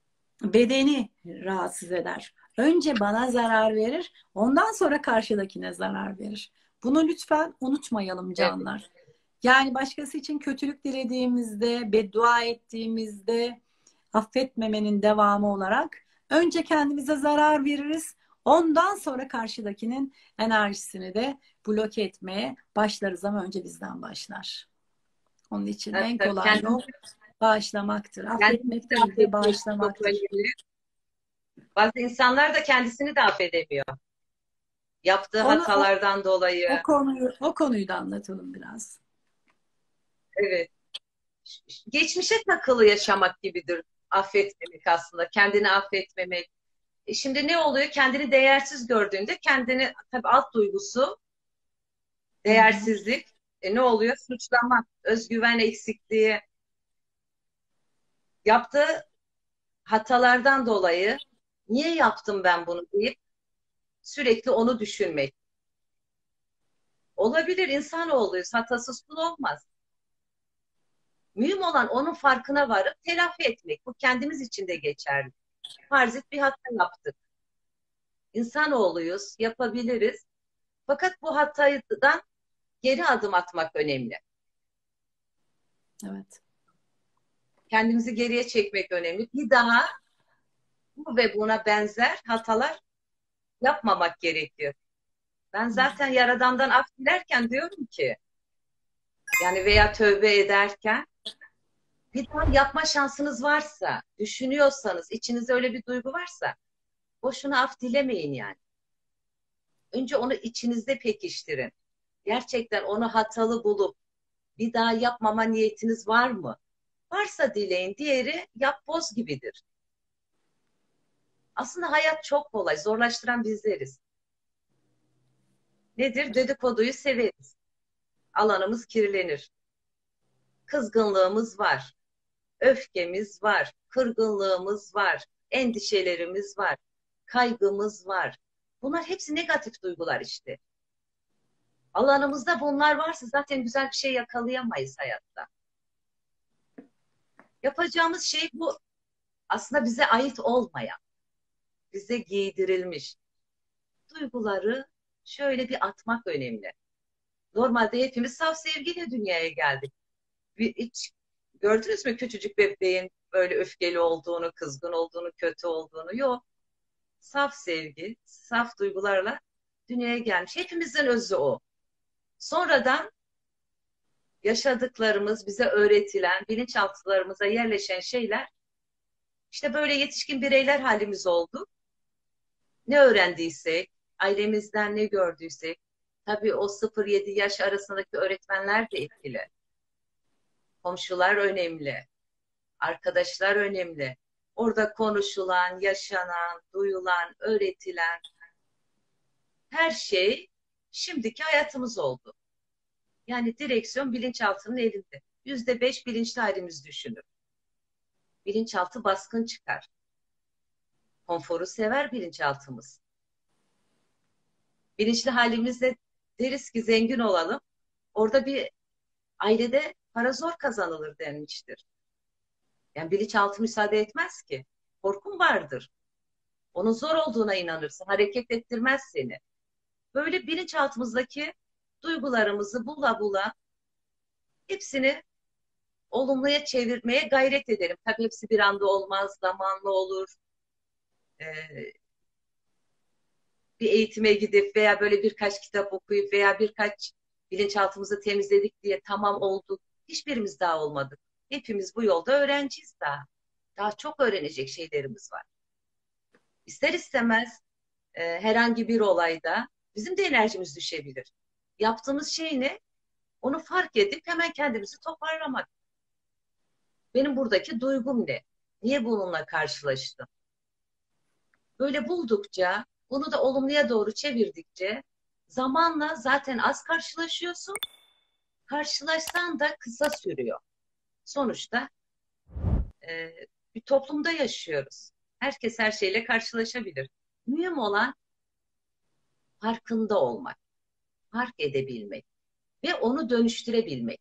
bedeni rahatsız eder. Önce bana zarar verir, ondan sonra karşıdakine zarar verir. Bunu lütfen unutmayalım Evet, canlar. Yani başkası için kötülük dilediğimizde, beddua ettiğimizde, affetmemenin devamı olarak önce kendimize zarar veririz. Ondan sonra karşıdakinin enerjisini de bloke etmeye başlarız ama önce bizden başlar. Onun için tabii, en tabii. kolay Kendimizi, yol bağışlamaktır. kendimizi Affetmek de değil de affetmek çok bağışlamaktır. önemli. Bazı insanlar da kendisini de affedemiyor. Yaptığı Onu o, hatalardan dolayı. o konuyu o konuyu da anlatalım biraz. Evet. Geçmişe takılı yaşamak gibidir affetmemek aslında. Kendini affetmemek. E şimdi ne oluyor? Kendini değersiz gördüğünde kendini tabii alt duygusu Hı hı. değersizlik. E ne oluyor? Suçlama, özgüven eksikliği, yaptığı hatalardan dolayı niye yaptım ben bunu deyip sürekli onu düşünmek. Olabilir, insanoğluyuz, hatasız kul olmaz. Mühim olan onun farkına varıp telafi etmek. Bu kendimiz için de geçerli. Farz et bir hata yaptık. İnsanoğluyuz, yapabiliriz. Fakat bu hatadan geri adım atmak önemli. Evet. Kendimizi geriye çekmek önemli. Bir daha bu ve buna benzer hatalar yapmamak gerekiyor. Ben zaten Yaradan'dan af dilerken diyorum ki, yani veya tövbe ederken bir daha yapma şansınız varsa, düşünüyorsanız, içinizde öyle bir duygu varsa boşuna af dilemeyin yani. Önce onu içinizde pekiştirin. Gerçekten onu hatalı bulup bir daha yapmama niyetiniz var mı? Varsa dileyin, diğeri yap boz gibidir. Aslında hayat çok kolay, zorlaştıran bizleriz. Nedir? Dedikoduyu severiz. Alanımız kirlenir. Kızgınlığımız var, öfkemiz var, kırgınlığımız var, endişelerimiz var, kaygımız var. Bunlar hepsi negatif duygular işte. Alanımızda bunlar varsa zaten güzel bir şey yakalayamayız hayatta. Yapacağımız şey bu aslında bize ait olmayan, bize giydirilmiş duyguları şöyle bir atmak önemli. Normalde hepimiz saf sevgiyle dünyaya geldik. Bir, hiç gördünüz mü küçücük bebeğin böyle öfkeli olduğunu, kızgın olduğunu, kötü olduğunu? Yok. Saf sevgi, saf duygularla dünyaya gelmiş. Hepimizin özü o. Sonradan yaşadıklarımız, bize öğretilen, bilinçaltılarımıza yerleşen şeyler işte böyle yetişkin bireyler halimiz oldu. Ne öğrendiysek, ailemizden ne gördüysek, tabii o sıfır yedi yaş arasındaki öğretmenler de etkili. Komşular önemli, arkadaşlar önemli. Orada konuşulan, yaşanan, duyulan, öğretilen her şey şimdiki hayatımız oldu. Yani direksiyon bilinçaltının elinde. Yüzde beş bilinçli halimiz düşünür. Bilinçaltı baskın çıkar. Konforu sever bilinçaltımız. Bilinçli halimizde deriz ki zengin olalım. Orada bir ailede para zor kazanılır denmiştir. Yani bilinçaltı müsaade etmez ki. Korkun vardır. Onun zor olduğuna inanırsın. Hareket ettirmez seni. Böyle bilinçaltımızdaki duygularımızı bula bula hepsini olumluya çevirmeye gayret edelim. Tabii hepsi bir anda olmaz, zamanlı olur. Ee, bir eğitime gidip veya böyle birkaç kitap okuyup veya birkaç bilinçaltımızı temizledik diye tamam olduk. Hiçbirimiz daha olmadık. Hepimiz bu yolda öğrenciyiz daha. Daha çok öğrenecek şeylerimiz var. İster istemez e, herhangi bir olayda bizim de enerjimiz düşebilir. Yaptığımız şey ne? Onu fark edip hemen kendimizi toparlamak. Benim buradaki duygum ne? Niye bununla karşılaştım? Böyle buldukça, bunu da olumluya doğru çevirdikçe zamanla zaten az karşılaşıyorsun. Karşılaşsan da kısa sürüyor. Sonuçta e, bir toplumda yaşıyoruz. Herkes her şeyle karşılaşabilir. Mühim olan farkında olmak, fark edebilmek ve onu dönüştürebilmek.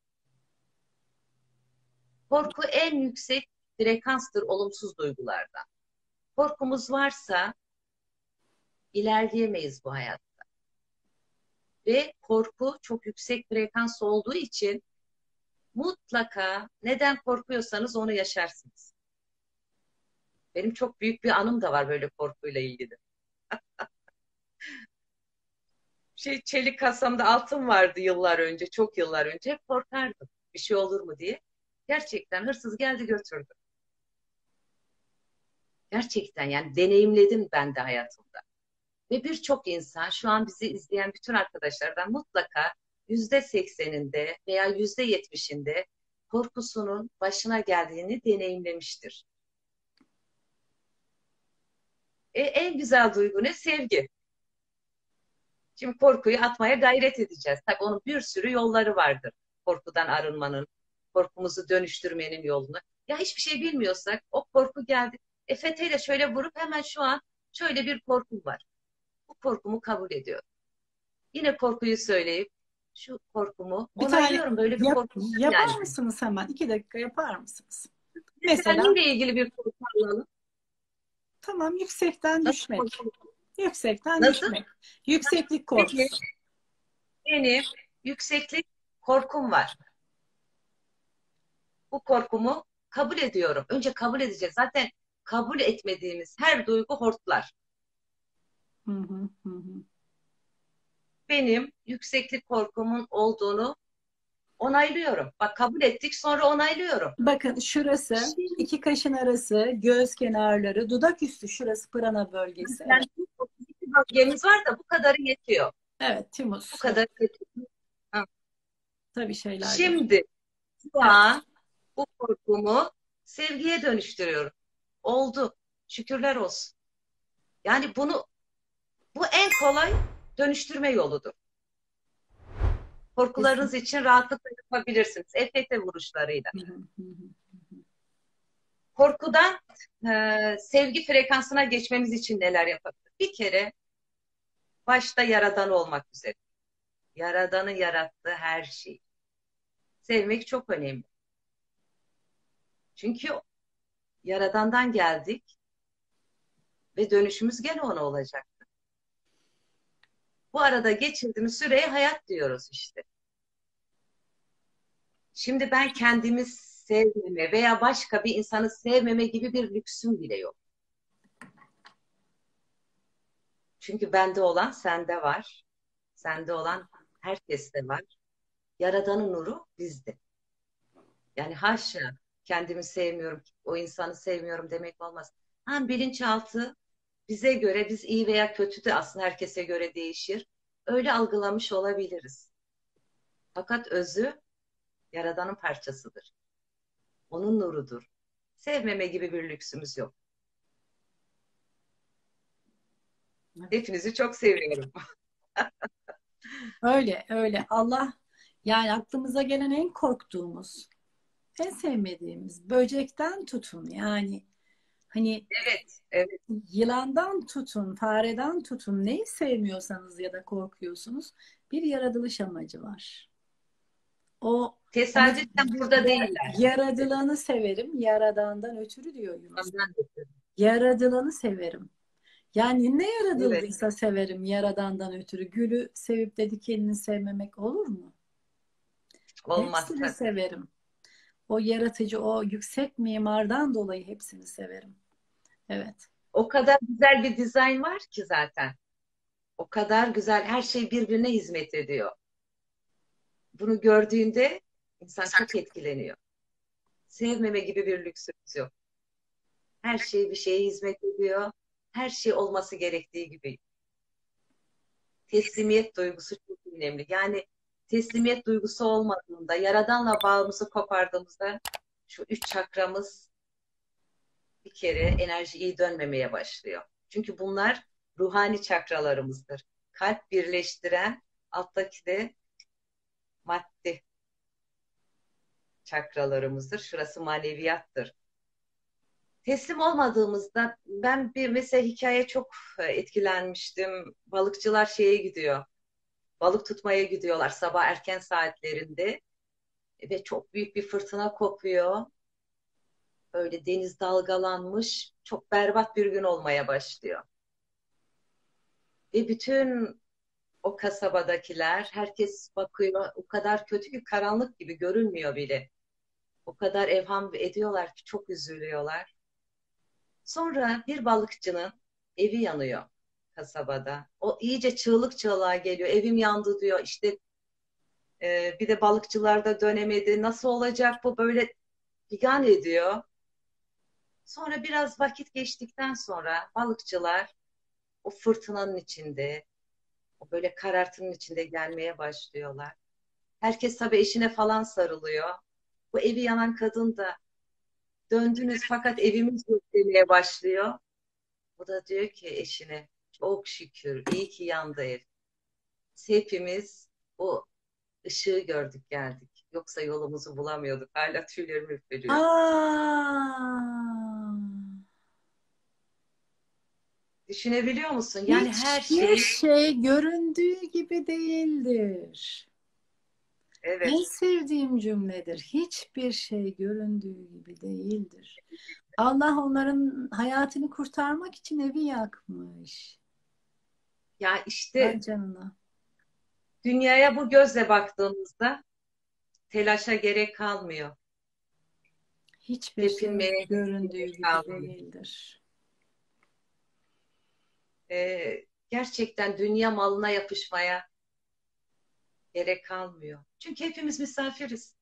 Korku en yüksek frekanstır olumsuz duygulardan. Korkumuz varsa ilerleyemeyiz bu hayatta. Ve korku çok yüksek frekans olduğu için mutlaka neden korkuyorsanız onu yaşarsınız. Benim çok büyük bir anım da var böyle korkuyla ilgili. Şey, çelik kasamda altın vardı yıllar önce, çok yıllar önce. Hep korkardım bir şey olur mu diye. Gerçekten hırsız geldi götürdü. Gerçekten yani deneyimledim ben de hayatımda. Ve birçok insan şu an bizi izleyen bütün arkadaşlardan mutlaka yüzde sekseninde veya yüzde yetmişinde korkusunun başına geldiğini deneyimlemiştir. E, en güzel duygu ne? Sevgi. Şimdi korkuyu atmaya gayret edeceğiz. Tabii onun bir sürü yolları vardır. Korkudan arınmanın, korkumuzu dönüştürmenin yolunu. Ya hiçbir şey bilmiyorsak o korku geldi. E Fethe'yle şöyle vurup hemen şu an şöyle bir korkum var. Bu korkumu kabul ediyorum. Yine korkuyu söyleyip şu korkumu Bir tane onaylıyorum. Böyle bir yap, korkum var yapar yani. mısınız hemen? İki dakika yapar mısınız? Mesela Mesela neyle ilgili bir korku alalım? tamam, yüksekten Nasıl düşmek. korku? Yüksekten Nasıl? düşmek. Yükseklik Peki korkusu. benim yükseklik korkum var. Bu korkumu kabul ediyorum. Önce kabul edeceğiz. Zaten kabul etmediğimiz her duygu hortlar. Hı hı, hı hı. Benim yükseklik korkumun olduğunu onaylıyorum. Bak kabul ettik sonra onaylıyorum. Bakın şurası, Şimdi iki kaşın arası, göz kenarları, dudak üstü şurası prana bölgesi. Evet. yani bir bölgemiz var da bu kadarı yetiyor. Evet, Bu timus. Evet. kadarı yetiyor. Ha. Tabii şeyler var. Şimdi şu Evet. an bu korkumu sevgiye dönüştürüyorum. Oldu. Şükürler olsun. Yani bunu bu en kolay dönüştürme yoludur. Kesin. Korkularınız için rahatlıkla yapabilirsiniz. E F T vuruşlarıyla. Hı hı, hı hı. Korkudan e, sevgi frekansına geçmemiz için neler yapabiliriz? Bir kere başta yaradan olmak üzere. Yaradanın yarattığı her şeyi. Sevmek çok önemli. Çünkü yaradandan geldik ve dönüşümüz gene ona olacak. Bu arada geçirdiğimiz süreye hayat diyoruz işte. Şimdi ben kendimi sevmeme veya başka bir insanı sevmeme gibi bir lüksüm bile yok. Çünkü bende olan sende var. Sende olan herkeste var. Yaradan'ın nuru bizde. Yani haşa kendimi sevmiyorum, o insanı sevmiyorum demek olmaz. Ha, bilinçaltı bize göre, biz iyi veya kötü de aslında herkese göre değişir. Öyle algılamış olabiliriz. Fakat özü Yaradan'ın parçasıdır. Onun nurudur. Sevmeme gibi bir lüksümüz yok. Evet. Hepinizi çok seviyorum. Öyle öyle. Allah yani aklımıza gelen en korktuğumuz, en sevmediğimiz böcekten tutun yani hani Evet, evet. yılandan tutun, fareden tutun neyi sevmiyorsanız ya da korkuyorsunuz bir yaratılış amacı var. O hani Tesadüfen burada ya- değiller. yaradılanı severim, yaradandan ötürü diyor Yunus. Ondan ötürü. Yaradılanı severim. Yani ne Evet, yaradıldıysa severim yaradandan ötürü. Gülü sevip de dikenini sevmemek olur mu? olmaz Hepsini tabii. severim. O yaratıcı, o yüksek mimardan dolayı hepsini severim. Evet. O kadar güzel bir dizayn var ki zaten. O kadar güzel, her şey birbirine hizmet ediyor. Bunu gördüğünde insan çok etkileniyor. Sevmeme gibi bir lüksümüz yok. Her şey bir şeye hizmet ediyor. Her şey olması gerektiği gibi. Teslimiyet duygusu çok önemli. Yani teslimiyet duygusu olmadığında, Yaradan'la bağımızı kopardığımızda şu üç çakramız bir kere enerji iyi dönmemeye başlıyor. Çünkü bunlar ruhani çakralarımızdır. Kalp birleştiren, alttaki de maddi çakralarımızdır. Şurası maneviyattır. Teslim olmadığımızda ben bir mesela hikaye çok e, etkilenmiştim. Balıkçılar şeye gidiyor. Balık tutmaya gidiyorlar sabah erken saatlerinde ve çok büyük bir fırtına kopuyor. Böyle deniz dalgalanmış, çok berbat bir gün olmaya başlıyor. Ve bütün o kasabadakiler, herkes bakıyor, o kadar kötü ki karanlık gibi görünmüyor bile. O kadar evham ediyorlar ki çok üzülüyorlar. Sonra bir balıkçının evi yanıyor kasabada. O iyice çığlık çığlığa geliyor. Evim yandı diyor. İşte e, bir de balıkçılar da dönemedi. Nasıl olacak bu, böyle figan ediyor. Sonra biraz vakit geçtikten sonra balıkçılar o fırtınanın içinde, o böyle karartının içinde gelmeye başlıyorlar. Herkes tabii eşine falan sarılıyor. Bu evi yanan kadın da döndünüz fakat evimiz yok demeye başlıyor. O da diyor ki eşine, çok şükür iyi ki yandı ev. Biz hepimiz o ışığı gördük geldik. Yoksa yolumuzu bulamıyorduk. Hala tüylerim ürperiyor. Aa, Düşünebiliyor musun? Yani her hiçbir şey, şey göründüğü gibi değildir. En evet, sevdiğim cümledir. Hiçbir şey göründüğü gibi değildir. Allah onların hayatını kurtarmak için evi yakmış. ya Vay işte canına. dünyaya bu gözle baktığımızda telaşa gerek kalmıyor. Hiçbir şey Tepinmeye göründüğü gerek gibi kalmıyor. değildir. Ee, gerçekten dünya malına yapışmaya gerek kalmıyor. Çünkü hepimiz misafiriz.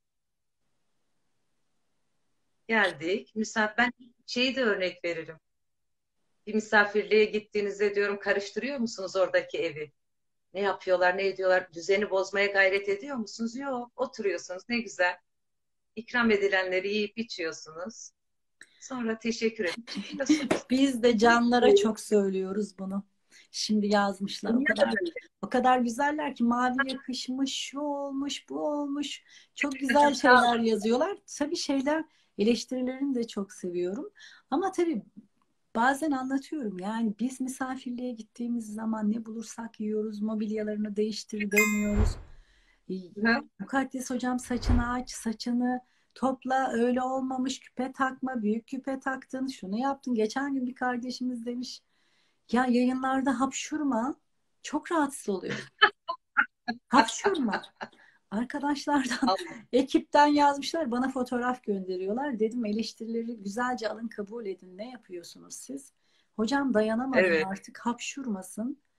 Geldik. Misafir, ben şeyi de örnek veririm. Bir misafirliğe gittiğinizde diyorum, karıştırıyor musunuz oradaki evi? Ne yapıyorlar, ne ediyorlar? Düzeni bozmaya gayret ediyor musunuz? Yok. Oturuyorsunuz. Ne güzel. İkram edilenleri yiyip içiyorsunuz. Sonra teşekkür edip çıkıyorsunuz. Biz de canlara çok söylüyoruz bunu. Şimdi yazmışlar o Dünya da kadar böyle. o kadar güzeller ki mavi yakışmış, şu olmuş, bu olmuş. Çok güzel Sağ şeyler olun. yazıyorlar. Tabii şeyler eleştirilerini de çok seviyorum. Ama tabii bazen anlatıyorum. Yani biz misafirliğe gittiğimiz zaman ne bulursak yiyoruz, mobilyalarını değiştir demiyoruz. E, Hı. Mukaddes hocam saçını aç, saçını topla, öyle olmamış, küpe takma, büyük küpe taktın, şunu yaptın. Geçen gün bir kardeşimiz demiş, ya yayınlarda hapşurma, çok rahatsız oluyorum. Hapşurma. Arkadaşlardan, Allah. ekipten yazmışlar, bana fotoğraf gönderiyorlar. Dedim eleştirileri güzelce alın, kabul edin. Ne yapıyorsunuz siz? Hocam dayanamadım Evet. artık, hapşurmasın.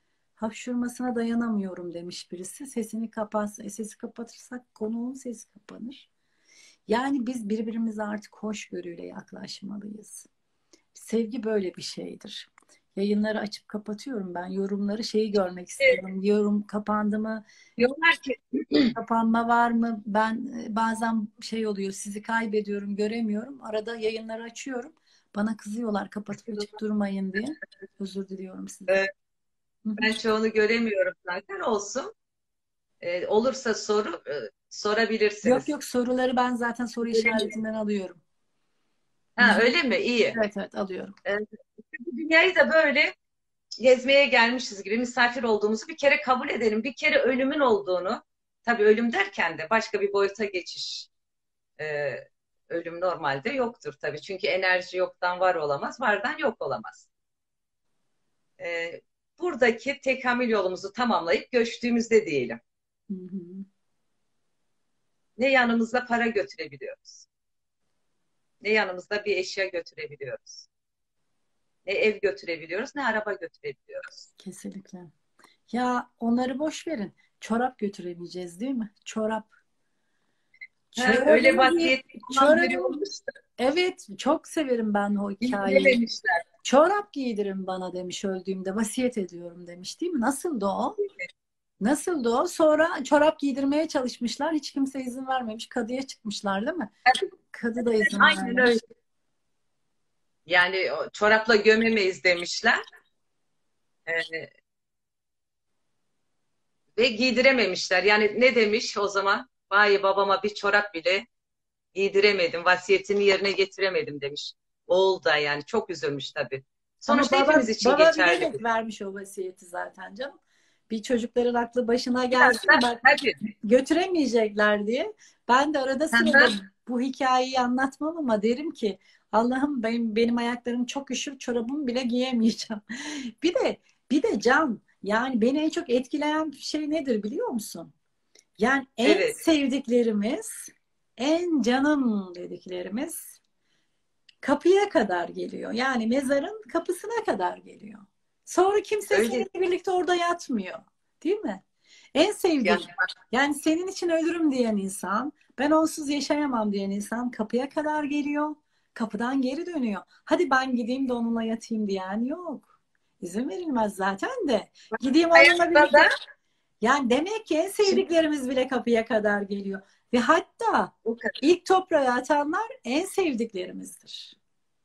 hapşurmasına dayanamıyorum demiş birisi. Sesini kapat, sesi kapatırsak konuğun sesi kapanır. Yani biz birbirimize artık hoşgörüyle yaklaşmalıyız. Sevgi böyle bir şeydir. Yayınları açıp kapatıyorum ben. Yorumları şeyi görmek istiyorum. Yorum kapandı mı? Diyorlar ki Kapanma var mı? Ben e, bazen şey oluyor, sizi kaybediyorum, göremiyorum. Arada yayınları açıyorum. Bana kızıyorlar kapatıp açıp durmayın diye. Özür diliyorum sizden. e, Hı hı. ben çoğunu göremiyorum zaten olsun. E, olursa soru e, Yok sorabilirsiniz. yok, soruları ben zaten soru işaretinden alıyorum. Hı Ha, hı. öyle mi? İyi. Evet evet, alıyorum. E, bu dünyayı da böyle gezmeye gelmişiz gibi misafir olduğumuzu bir kere kabul edelim. Bir kere ölümün olduğunu, tabii ölüm derken de başka bir boyuta geçiş. E, ölüm normalde yoktur tabii. Çünkü enerji yoktan var olamaz, vardan yok olamaz. E, buradaki tekamül yolumuzu tamamlayıp göçtüğümüzde diyelim. Hı hı. Ne yanımızda para götürebiliyoruz, ne yanımızda bir eşya götürebiliyoruz, ne ev götürebiliyoruz, ne araba götürebiliyoruz. Kesinlikle. Ya onları boş verin. Çorap götüremeyeceğiz değil mi? Çorap. Ha, öyle Çorabımı giy vaziyette olan biri çorabım. olmuş da Evet, çok severim ben o hikayeyi. bildirememişler. Çorap giydirin bana demiş, öldüğümde vasiyet ediyorum demiş değil mi? Nasıldı o? Nasıldı o? Sonra çorap giydirmeye çalışmışlar. Hiç kimse izin vermemiş. Kadıya çıkmışlar değil mi? Kadı da izin Aynen öyle. vermemiş. Yani o çorapla gömemeyiz demişler. Ee, ve giydirememişler. Yani ne demiş o zaman? Vay babama bir çorap bile giydiremedim. Vasiyetini yerine getiremedim demiş. Oğul da yani çok üzülmüş tabii. Ama Sonuçta baba hepimiz için baba geçerli bu. bilerek vermiş o vasiyeti zaten canım. Bir çocukların aklı başına Biraz gelsin da bak, tabii. götüremeyecekler diye. Ben de arada Hı sırada hı. bu hikayeyi anlatmam ama derim ki Allah'ım, benim, benim ayaklarım çok üşür, çorabımı bile giyemeyeceğim. Bir de bir de Can, yani beni en çok etkileyen şey nedir biliyor musun? Yani en Evet. sevdiklerimiz, en canım dediklerimiz kapıya kadar geliyor. Yani mezarın kapısına kadar geliyor. Sonra kimse Öyle seninle birlikte orada yatmıyor. Değil mi? En sevdiğin, yani. yani senin için ölürüm diyen insan, ben onsuz yaşayamam diyen insan kapıya kadar geliyor. Kapıdan geri dönüyor. Hadi ben gideyim de onunla yatayım diyen yok. İzin verilmez zaten de. Gideyim onunla Hayatta da birlikte. Yani demek ki en şimdi sevdiklerimiz bile kapıya kadar geliyor. Ve hatta bu kadar. ilk toprağa atanlar en sevdiklerimizdir.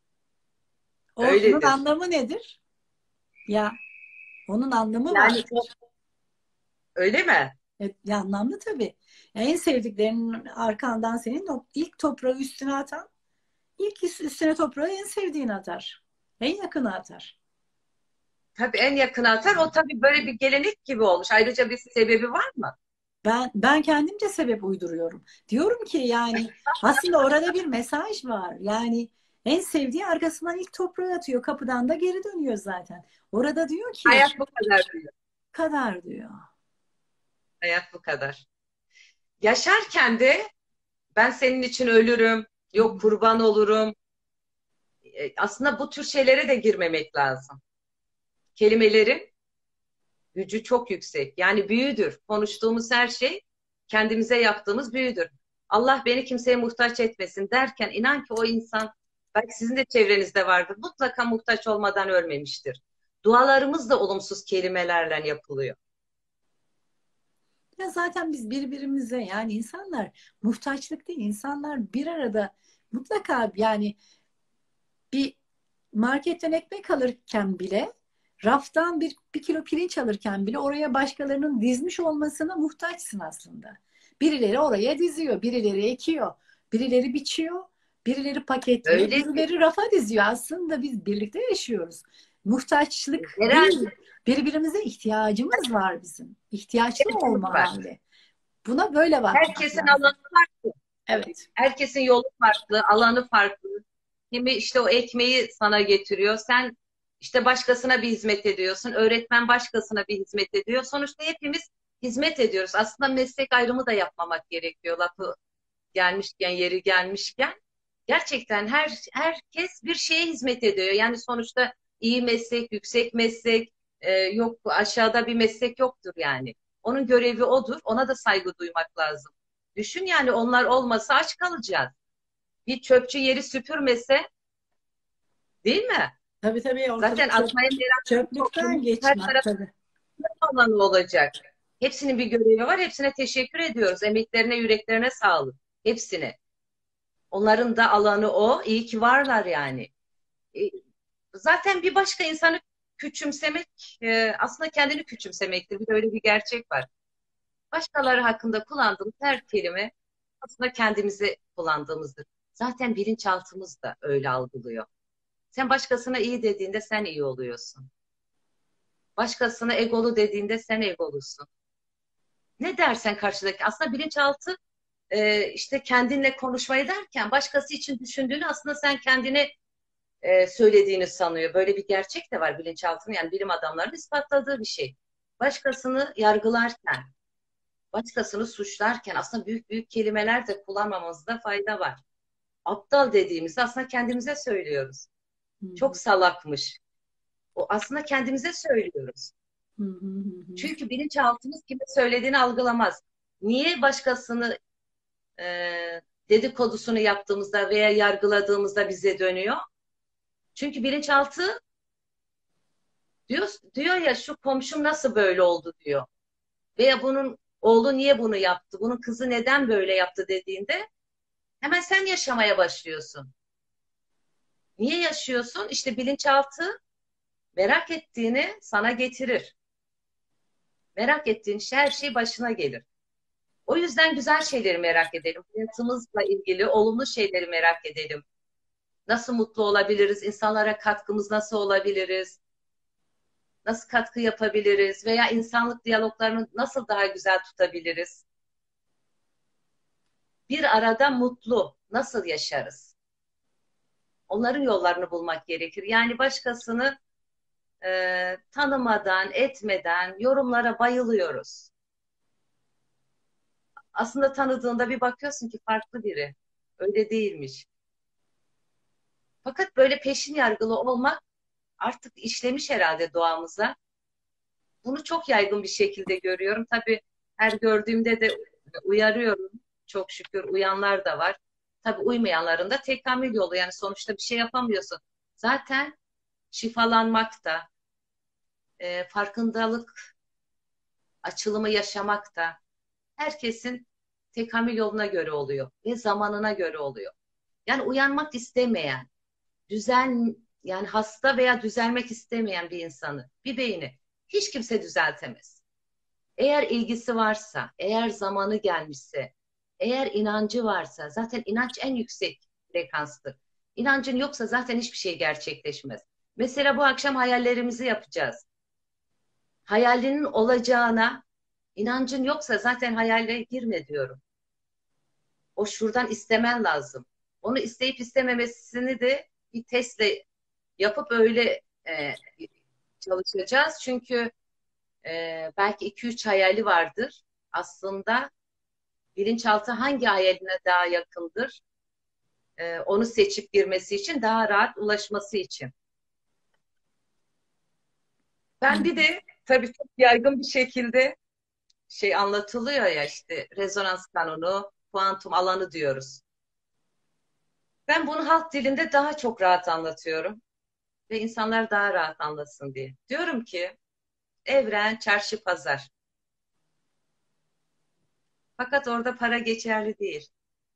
O, onun Öyledir. anlamı nedir? Ya onun anlamı Yani vardır. o öyle mi? Evet, ya anlamlı tabii. Ya en sevdiklerinin arkandan senin o ilk toprağı üstüne atan, ilk üst- üstüne toprağı en sevdiğini atar. En yakını atar. Tabii en yakına atar. O tabii böyle bir gelenek gibi olmuş. Ayrıca bir sebebi var mı? Ben ben kendimce sebep uyduruyorum. Diyorum ki yani aslında orada bir mesaj var. Yani en sevdiği arkasından ilk toprağı atıyor. Kapıdan da geri dönüyor zaten. Orada diyor ki Hayat bu kadar diyor. kadar diyor. Hayat bu kadar. Yaşarken de ben senin için ölürüm, yok kurban olurum. E, Aslında bu tür şeylere de girmemek lazım. Kelimelerin gücü çok yüksek. Yani büyüdür. Konuştuğumuz her şey kendimize yaptığımız büyüdür. Allah beni kimseye muhtaç etmesin derken inan ki o insan belki sizin de çevrenizde vardır. Mutlaka muhtaç olmadan ölmemiştir. Dualarımız da olumsuz kelimelerle yapılıyor. Ya zaten biz birbirimize, yani insanlar muhtaçlık değil, insanlar bir arada mutlaka, yani bir marketten ekmek alırken bile, raftan bir, bir kilo pirinç alırken bile oraya başkalarının dizmiş olmasına muhtaçsın aslında. Birileri oraya diziyor, birileri ekiyor, birileri biçiyor, birileri paketliyor, Öyle birileri rafa diziyor. Aslında biz birlikte yaşıyoruz. Muhtaçlık herhalde değil, birbirimize ihtiyacımız var bizim. İhtiyaçlı ihtiyacımız olma var. hali. Buna böyle bakmak Herkesin alanı lazım. farklı. Tabii. Evet. Herkesin yolu farklı, alanı farklı. Kimi işte o ekmeği sana getiriyor. Sen işte başkasına bir hizmet ediyorsun. Öğretmen başkasına bir hizmet ediyor. Sonuçta hepimiz hizmet ediyoruz. Aslında meslek ayrımı da yapmamak gerekiyor. Lafı gelmişken, yeri gelmişken. Gerçekten her herkes bir şeye hizmet ediyor. Yani sonuçta iyi meslek, yüksek meslek. e, yok aşağıda bir meslek yoktur yani. Onun görevi odur. Ona da saygı duymak lazım. Düşün yani onlar olmasa aç kalacağız. Bir çöpçü yeri süpürmese, değil mi? Tabii tabii, Zaten ortalık çöp, atmaya meraklı bir çöplükten toplum. Her geçmez taraf tabii. alanı olacak. Hepsinin bir görevi var. Hepsine teşekkür ediyoruz. Emeklerine, yüreklerine sağlık. Hepsine. Onların da alanı o. İyi ki varlar yani. E, Zaten bir başka insanı küçümsemek e, aslında kendini küçümsemektir. Bir de öyle bir gerçek var. Başkaları hakkında kullandığımız her kelime aslında kendimize kullandığımızdır. Zaten bilinçaltımız da öyle algılıyor. Sen başkasına iyi dediğinde sen iyi oluyorsun. Başkasına egolu dediğinde sen egolusun. Ne dersen karşıdaki aslında bilinçaltı e, işte kendinle konuşmayı derken başkası için düşündüğünü aslında sen kendine e, söylediğini sanıyor. Böyle bir gerçek de var bilinçaltının yani bilim adamlarının ispatladığı bir şey. Başkasını yargılarken, başkasını suçlarken aslında büyük büyük kelimeler de kullanmamızda fayda var. Aptal dediğimizi aslında kendimize söylüyoruz. Hı Çok hı, salakmış. O aslında kendimize söylüyoruz. hı hı, hı hı. Çünkü bilinçaltımız kime söylediğini algılamaz. Niye başkasını e, dedikodusunu yaptığımızda veya yargıladığımızda bize dönüyor? Çünkü bilinçaltı diyor, diyor ya şu komşum nasıl böyle oldu diyor. Veya bunun oğlu niye bunu yaptı? Bunun kızı neden böyle yaptı dediğinde hemen sen yaşamaya başlıyorsun. Niye yaşıyorsun? İşte bilinçaltı merak ettiğini sana getirir. Merak ettiğin şey her şey başına gelir. O yüzden güzel şeyleri merak edelim. Hayatımızla ilgili olumlu şeyleri merak edelim. Nasıl mutlu olabiliriz? İnsanlara katkımız nasıl olabiliriz? Nasıl katkı yapabiliriz? Veya insanlık diyaloglarını nasıl daha güzel tutabiliriz? Bir arada mutlu nasıl yaşarız? Onların yollarını bulmak gerekir. Yani başkasını e, tanımadan, etmeden yorumlara bayılıyoruz. Aslında tanıdığında bir bakıyorsun ki farklı biri. Öyle değilmiş. Fakat böyle peşin yargılı olmak artık işlemiş herhalde doğamıza. Bunu çok yaygın bir şekilde görüyorum. Tabii her gördüğümde de uyarıyorum. Çok şükür uyanlar da var. Tabii uymayanların da tekamül yolu. Yani sonuçta bir şey yapamıyorsun. Zaten şifalanmak da, e, farkındalık açılımı yaşamak da herkesin tekamül yoluna göre oluyor ve zamanına göre oluyor. Yani uyanmak istemeyen, düzen yani hasta veya düzelmek istemeyen bir insanı, bir beyni hiç kimse düzeltemez. Eğer ilgisi varsa, eğer zamanı gelmişse, eğer inancı varsa, zaten inanç en yüksek frekanstır. İnancın yoksa zaten hiçbir şey gerçekleşmez. Mesela bu akşam hayallerimizi yapacağız. Hayalinin olacağına inancın yoksa zaten hayalle girme diyorum. O şuradan istemen lazım. Onu isteyip istememesini de bir testle yapıp öyle e, çalışacağız. Çünkü e, belki iki üç hayali vardır. Aslında bilinçaltı hangi hayaline daha yakındır? E, onu seçip girmesi için, daha rahat ulaşması için. Ben bir de tabii çok yaygın bir şekilde şey anlatılıyor ya işte rezonans kanunu, kuantum alanı diyoruz. Ben bunu halk dilinde daha çok rahat anlatıyorum ve insanlar daha rahat anlasın diye. Diyorum ki evren, çarşı, pazar. Fakat orada para geçerli değil.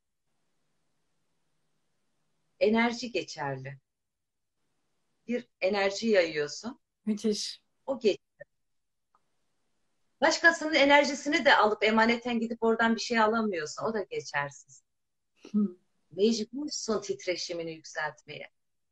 Enerji geçerli. Bir enerji yayıyorsun. Müthiş. O geç. Başkasının enerjisini de alıp emaneten gidip oradan bir şey alamıyorsun. O da geçersiz. Hı. Mecbursun titreşimini yükseltmeye.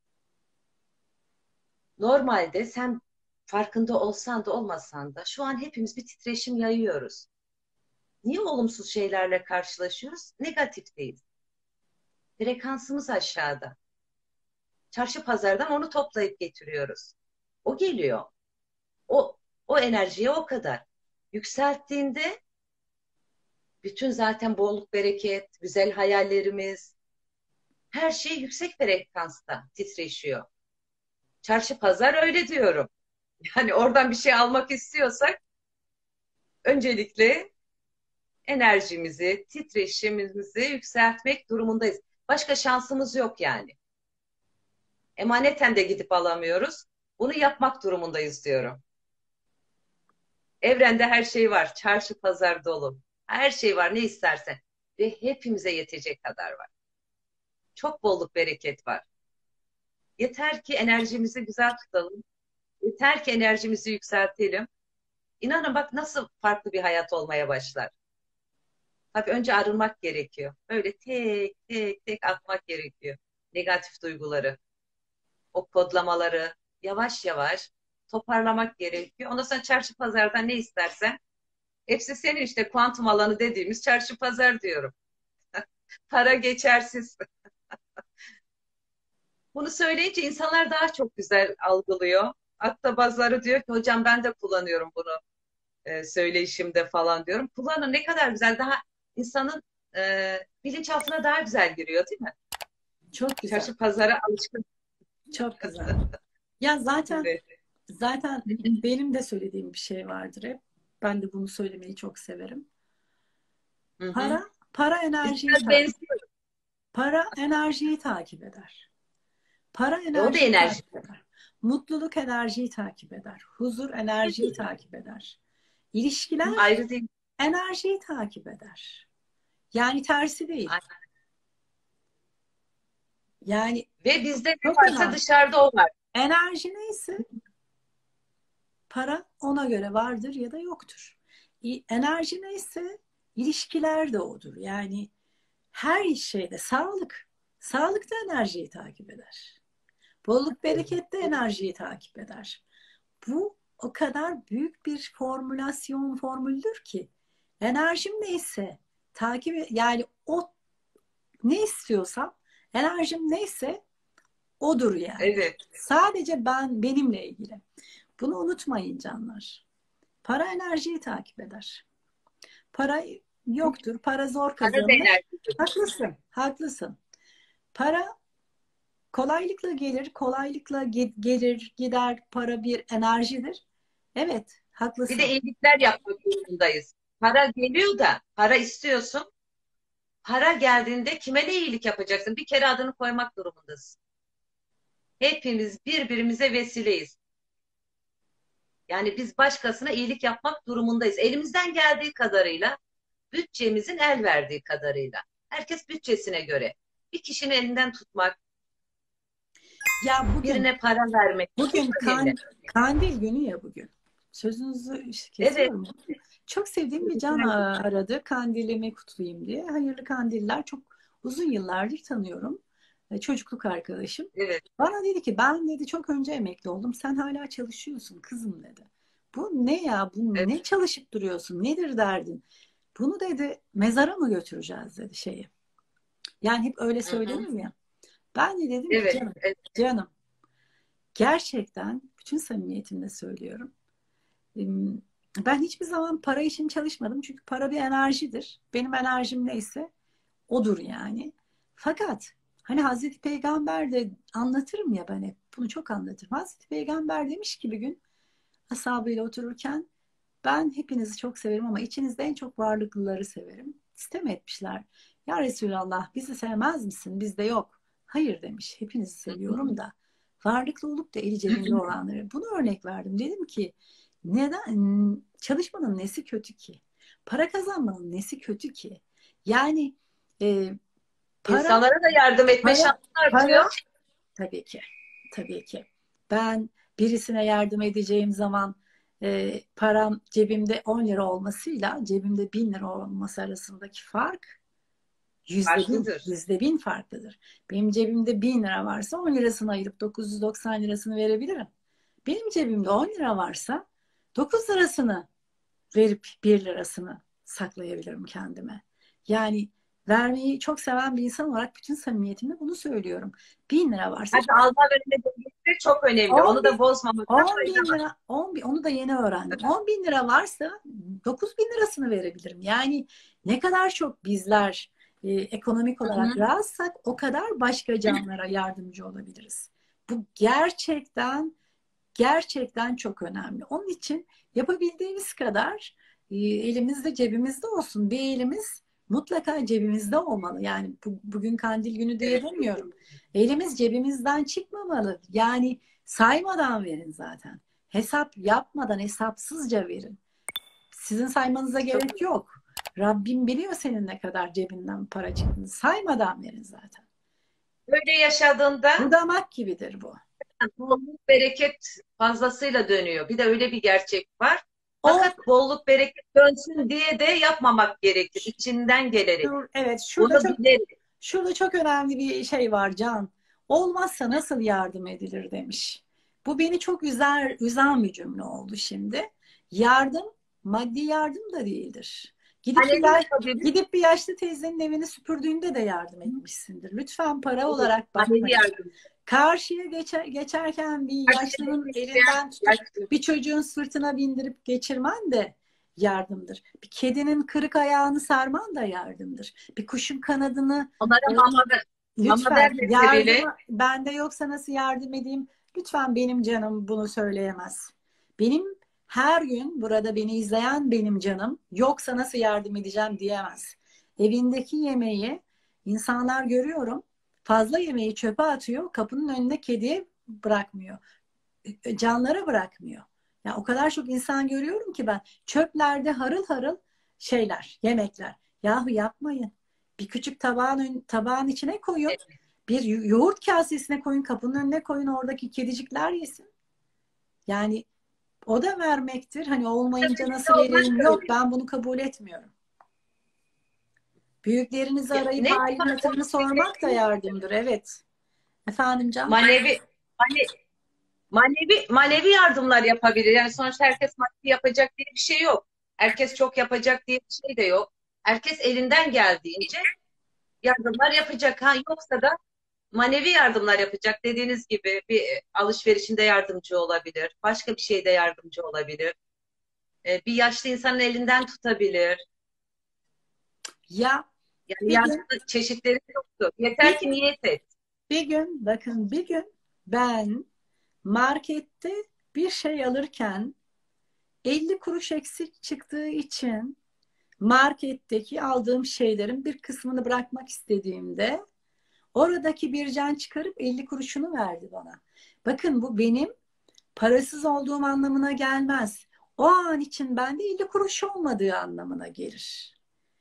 Normalde sen farkında olsan da olmasan da şu an hepimiz bir titreşim yayıyoruz. Niye olumsuz şeylerle karşılaşıyoruz? Negatifteyiz. Frekansımız aşağıda. Çarşı pazardan onu toplayıp getiriyoruz. O geliyor. O o enerjiye o kadar. Yükselttiğinde bütün zaten bolluk bereket, güzel hayallerimiz, her şey yüksek frekansta titreşiyor. Çarşı pazar öyle diyorum. Yani oradan bir şey almak istiyorsak öncelikle enerjimizi, titreşimimizi yükseltmek durumundayız. Başka şansımız yok yani. Emaneten de gidip alamıyoruz. Bunu yapmak durumundayız diyorum. Evrende her şey var. Çarşı pazar dolu. Her şey var ne istersen. Ve hepimize yetecek kadar var. Çok bolluk bereket var. Yeter ki enerjimizi güzel tutalım. Yeter ki enerjimizi yükseltelim. İnanın bak nasıl farklı bir hayat olmaya başlar. Tabii önce arınmak gerekiyor. Böyle tek tek tek atmak gerekiyor. Negatif duyguları, o kodlamaları yavaş yavaş toparlamak gerekiyor. Ondan sonra çarşı pazardan ne istersen hepsi senin işte kuantum alanı dediğimiz çarşı pazar diyorum. Para geçersiz. Bunu söyleyince insanlar daha çok güzel algılıyor. Hatta bazıları diyor ki hocam ben de kullanıyorum bunu e, söyleyişimde falan diyorum. Kullanın ne kadar güzel. Daha insanın e, bilinçaltına daha güzel giriyor değil mi? Çok güzel. Çarşı pazara alışkın. Çok güzel. Ya zaten Evet. zaten benim de söylediğim bir şey vardır hep. Ben de bunu söylemeyi çok severim. Hı hı. Para para Biz enerjiyi biraz takip benziyoruz. para enerjiyi takip eder. Para E, o da enerjiyi enerji. takip eder. Mutluluk enerjiyi takip eder. Huzur enerjiyi takip eder. İlişkiler Ayrı değil. enerjiyi takip eder. Yani tersi değil. Yani Ve bizde ne çok varsa önemli. dışarıda o var. Enerji neyse para ona göre vardır ya da yoktur. İ- Enerji neyse ilişkiler de odur. Yani her şeyde sağlık. Sağlık da enerjiyi takip eder. Bolluk bereket de enerjiyi takip eder. Bu o kadar büyük bir formülasyon formüldür ki enerjim neyse takip yani o ne istiyorsam enerjim neyse odur yani. Evet. Sadece ben benimle ilgili. Bunu unutmayın canlar. Para enerjiyi takip eder. Para yoktur. Para zor Para da kazanılır. enerjidir. Haklısın. Haklısın. Para kolaylıkla gelir, kolaylıkla gelir, gider. Para bir enerjidir. Evet, Bir de haklısın. iyilikler yapmak durumundayız. Para geliyor da para istiyorsun. Para geldiğinde kime ne iyilik yapacaksın? Bir kere adını koymak durumundasın. Hepimiz birbirimize vesileyiz. Yani biz başkasına iyilik yapmak durumundayız. Elimizden geldiği kadarıyla, bütçemizin el verdiği kadarıyla. Herkes bütçesine göre. Bir kişinin elinden tutmak, Ya bugün birine para vermek çok bugün önemli. kan, kandil günü ya bugün. Sözünüzü Evet. kesiyorum. Çok sevdiğim bir can aradı. Kandilimi kutlayayım diye. Hayırlı kandiller. Çok uzun yıllardır tanıyorum. E, Çocukluk arkadaşım. Evet. Bana dedi ki ben dedi çok önce emekli oldum. Sen hala çalışıyorsun kızım dedi. Bu ne ya? Bu Evet. ne çalışıp duruyorsun? Nedir derdin? Bunu dedi mezara mı götüreceğiz dedi şeyi. Yani hep öyle Hı hı. söylenir ya. Ben de dedim ki Evet. canım, Evet. canım gerçekten bütün samimiyetimle söylüyorum. Ben hiçbir zaman para için çalışmadım. Çünkü para bir enerjidir. Benim enerjim neyse odur yani. Fakat hani Hazreti Peygamber de anlatırım ya ben hep. Bunu çok anlatırım. Hazreti Peygamber demiş ki bir gün ashabıyla otururken ben hepinizi çok severim ama içinizde en çok varlıklıları severim. Sitem etmişler. Ya Resulallah bizi sevmez misin? Bizde yok. Hayır demiş. Hepinizi seviyorum da varlıklı olup da eli cebinde olanları. Bunu örnek verdim. Dedim ki neden çalışmanın nesi kötü ki? Para kazanmanın nesi kötü ki? Yani e, para İnsanlara da yardım etme para şansı para artıyor. tabii ki. Tabii ki. Ben birisine yardım edeceğim zaman e, param cebimde on lira olmasıyla cebimde bin lira olması arasındaki fark yüzde bin, Farklıdır. yüzde bin farklıdır. Benim cebimde bin lira varsa on lirasını ayırıp dokuz yüz doksan lirasını verebilirim. Benim cebimde on lira varsa dokuz lirasını verip bir lirasını saklayabilirim kendime. Yani vermeyi çok seven bir insan olarak bütün samimiyetimle bunu söylüyorum. Bin lira varsa Hadi alma verme dengesi çok önemli. on Onu bin, da bozmamakta on fayda bin var. lira, on bin, onu da yeni öğrendim. on bin lira varsa dokuz bin lirasını verebilirim. Yani ne kadar çok bizler e, ekonomik Hı olarak hı. rahatsak o kadar başka canlara yardımcı olabiliriz. Bu gerçekten gerçekten çok önemli. Onun için yapabildiğimiz kadar e, elimizde cebimizde olsun. Bir elimiz mutlaka cebimizde olmalı. Yani bu, bugün kandil günü diye Evet. demiyorum. Elimiz cebimizden çıkmamalı. Yani saymadan verin zaten. Hesap yapmadan hesapsızca verin. Sizin saymanıza Çok gerek yok. Rabbim biliyor senin ne kadar cebinden para çıktığını. Saymadan verin zaten. böyle yaşadığında Bu damak gibidir bu. bolluk bereket fazlasıyla dönüyor. Bir de öyle bir gerçek var. O Fakat bolluk bereket dönsün diye de yapmamak gerekir. İçinden gelerek. Dur, evet, şurada Bunu çok bilerek. şurada çok önemli bir şey var Can. Olmazsa nasıl yardım edilir demiş. Bu beni çok üzer, üzen bir cümle oldu şimdi. Yardım maddi yardım da değildir. Gidip bir Manevi yaş, yapabilir. gidip bir yaşlı teyzenin evini süpürdüğünde de yardım etmişsindir. Lütfen para Evet. olarak Manevi bakmayın. yardım. Karşıya geçer, geçerken bir yaşlının Karşıdaki isteyen elinden tutup yaşlı. bir çocuğun sırtına bindirip geçirmen de yardımdır. Bir kedinin kırık ayağını sarman da yardımdır. Bir kuşun kanadını Onlara e, mama, ver, mama lütfen vermese bile yardıma bende yoksa nasıl yardım edeyim? Lütfen benim canım bunu söyleyemez. Benim her gün burada beni izleyen benim canım yoksa nasıl yardım edeceğim diyemez. Evindeki yemeği insanlar görüyorum fazla yemeği çöpe atıyor, kapının önünde kediye bırakmıyor. Canlara bırakmıyor. Ya o kadar çok insan görüyorum ki ben çöplerde harıl harıl şeyler, yemekler. Yahu yapmayın. Bir küçük tabağın tabağın içine koyun. Bir yoğurt kasesine koyun, kapının önüne koyun oradaki kedicikler yesin. Yani o da vermektir. Hani olmayınca nasıl olmak vereyim? Yok öyle. ben bunu kabul etmiyorum. Büyüklerinizi Ya, arayıp ne halini yapar? hatırını sormak da yardımdır. Evet. Efendim Can? Manevi, mane, manevi, manevi yardımlar yapabilir. Yani sonuçta herkes maddi yapacak diye bir şey yok. Herkes çok yapacak diye bir şey de yok. Herkes elinden geldiğince yardımlar yapacak. Ha, yoksa da manevi yardımlar yapacak. Dediğiniz gibi bir alışverişinde yardımcı olabilir. Başka bir şeyde yardımcı olabilir. Ee, bir yaşlı insanın elinden tutabilir. Ya Yani bir gün yardım çeşitleri yoktu. bir Yeter ki gün niyet et. bir gün bakın bir gün ben markette bir şey alırken elli kuruş eksik çıktığı için marketteki aldığım şeylerin bir kısmını bırakmak istediğimde oradaki bir can çıkarıp elli kuruşunu verdi bana. Bakın bu benim parasız olduğum anlamına gelmez. O an için bende elli kuruş olmadığı anlamına gelir.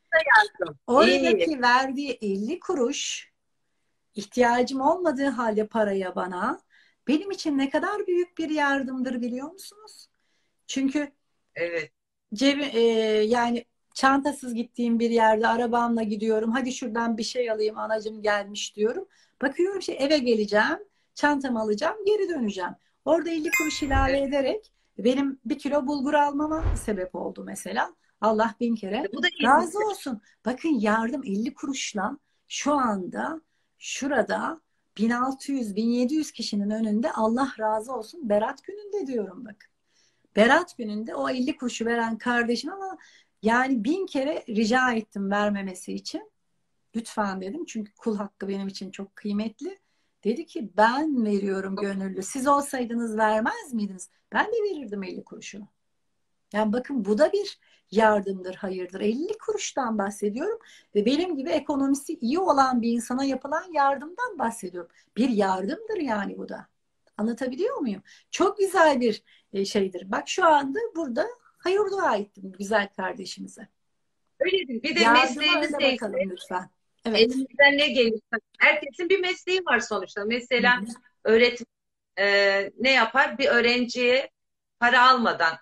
İyi. Oradaki verdiği elli kuruş ihtiyacım olmadığı halde paraya bana benim için ne kadar büyük bir yardımdır biliyor musunuz? Çünkü Evet. cebi, e, yani çantasız gittiğim bir yerde arabamla gidiyorum. Hadi şuradan bir şey alayım anacım gelmiş diyorum. Bakıyorum şey eve geleceğim. Çantamı alacağım geri döneceğim. Orada elli kuruş ilave Evet. ederek benim bir kilo bulgur almama sebep oldu mesela. Allah bin kere Bu da razı iyiliktir. olsun. Bakın yardım elli kuruşla şu anda şurada bin altı yüz bin yedi yüz kişinin önünde Allah razı olsun Berat gününde diyorum bakın. Berat gününde o elli kuruşu veren kardeşim ama yani bin kere rica ettim vermemesi için. Lütfen dedim çünkü kul hakkı benim için çok kıymetli. Dedi ki ben veriyorum gönüllü. Siz olsaydınız vermez miydiniz? Ben de verirdim elli kuruşunu. Yani bakın bu da bir yardımdır, hayırdır. elli kuruştan bahsediyorum ve benim gibi ekonomisi iyi olan bir insana yapılan yardımdan bahsediyorum. Bir yardımdır yani bu da. Anlatabiliyor muyum? Çok güzel bir e, şeydir. Bak şu anda burada hayır dua ettim güzel kardeşimize. Öyledir. Bir de Yardıma mesleğimiz öyle neyse, bakalım lütfen. Evet. elimizden ne gelirse. Herkesin bir mesleği var sonuçta. Hı Mesela hı. öğretmen e, ne yapar? Bir öğrenciye para almadan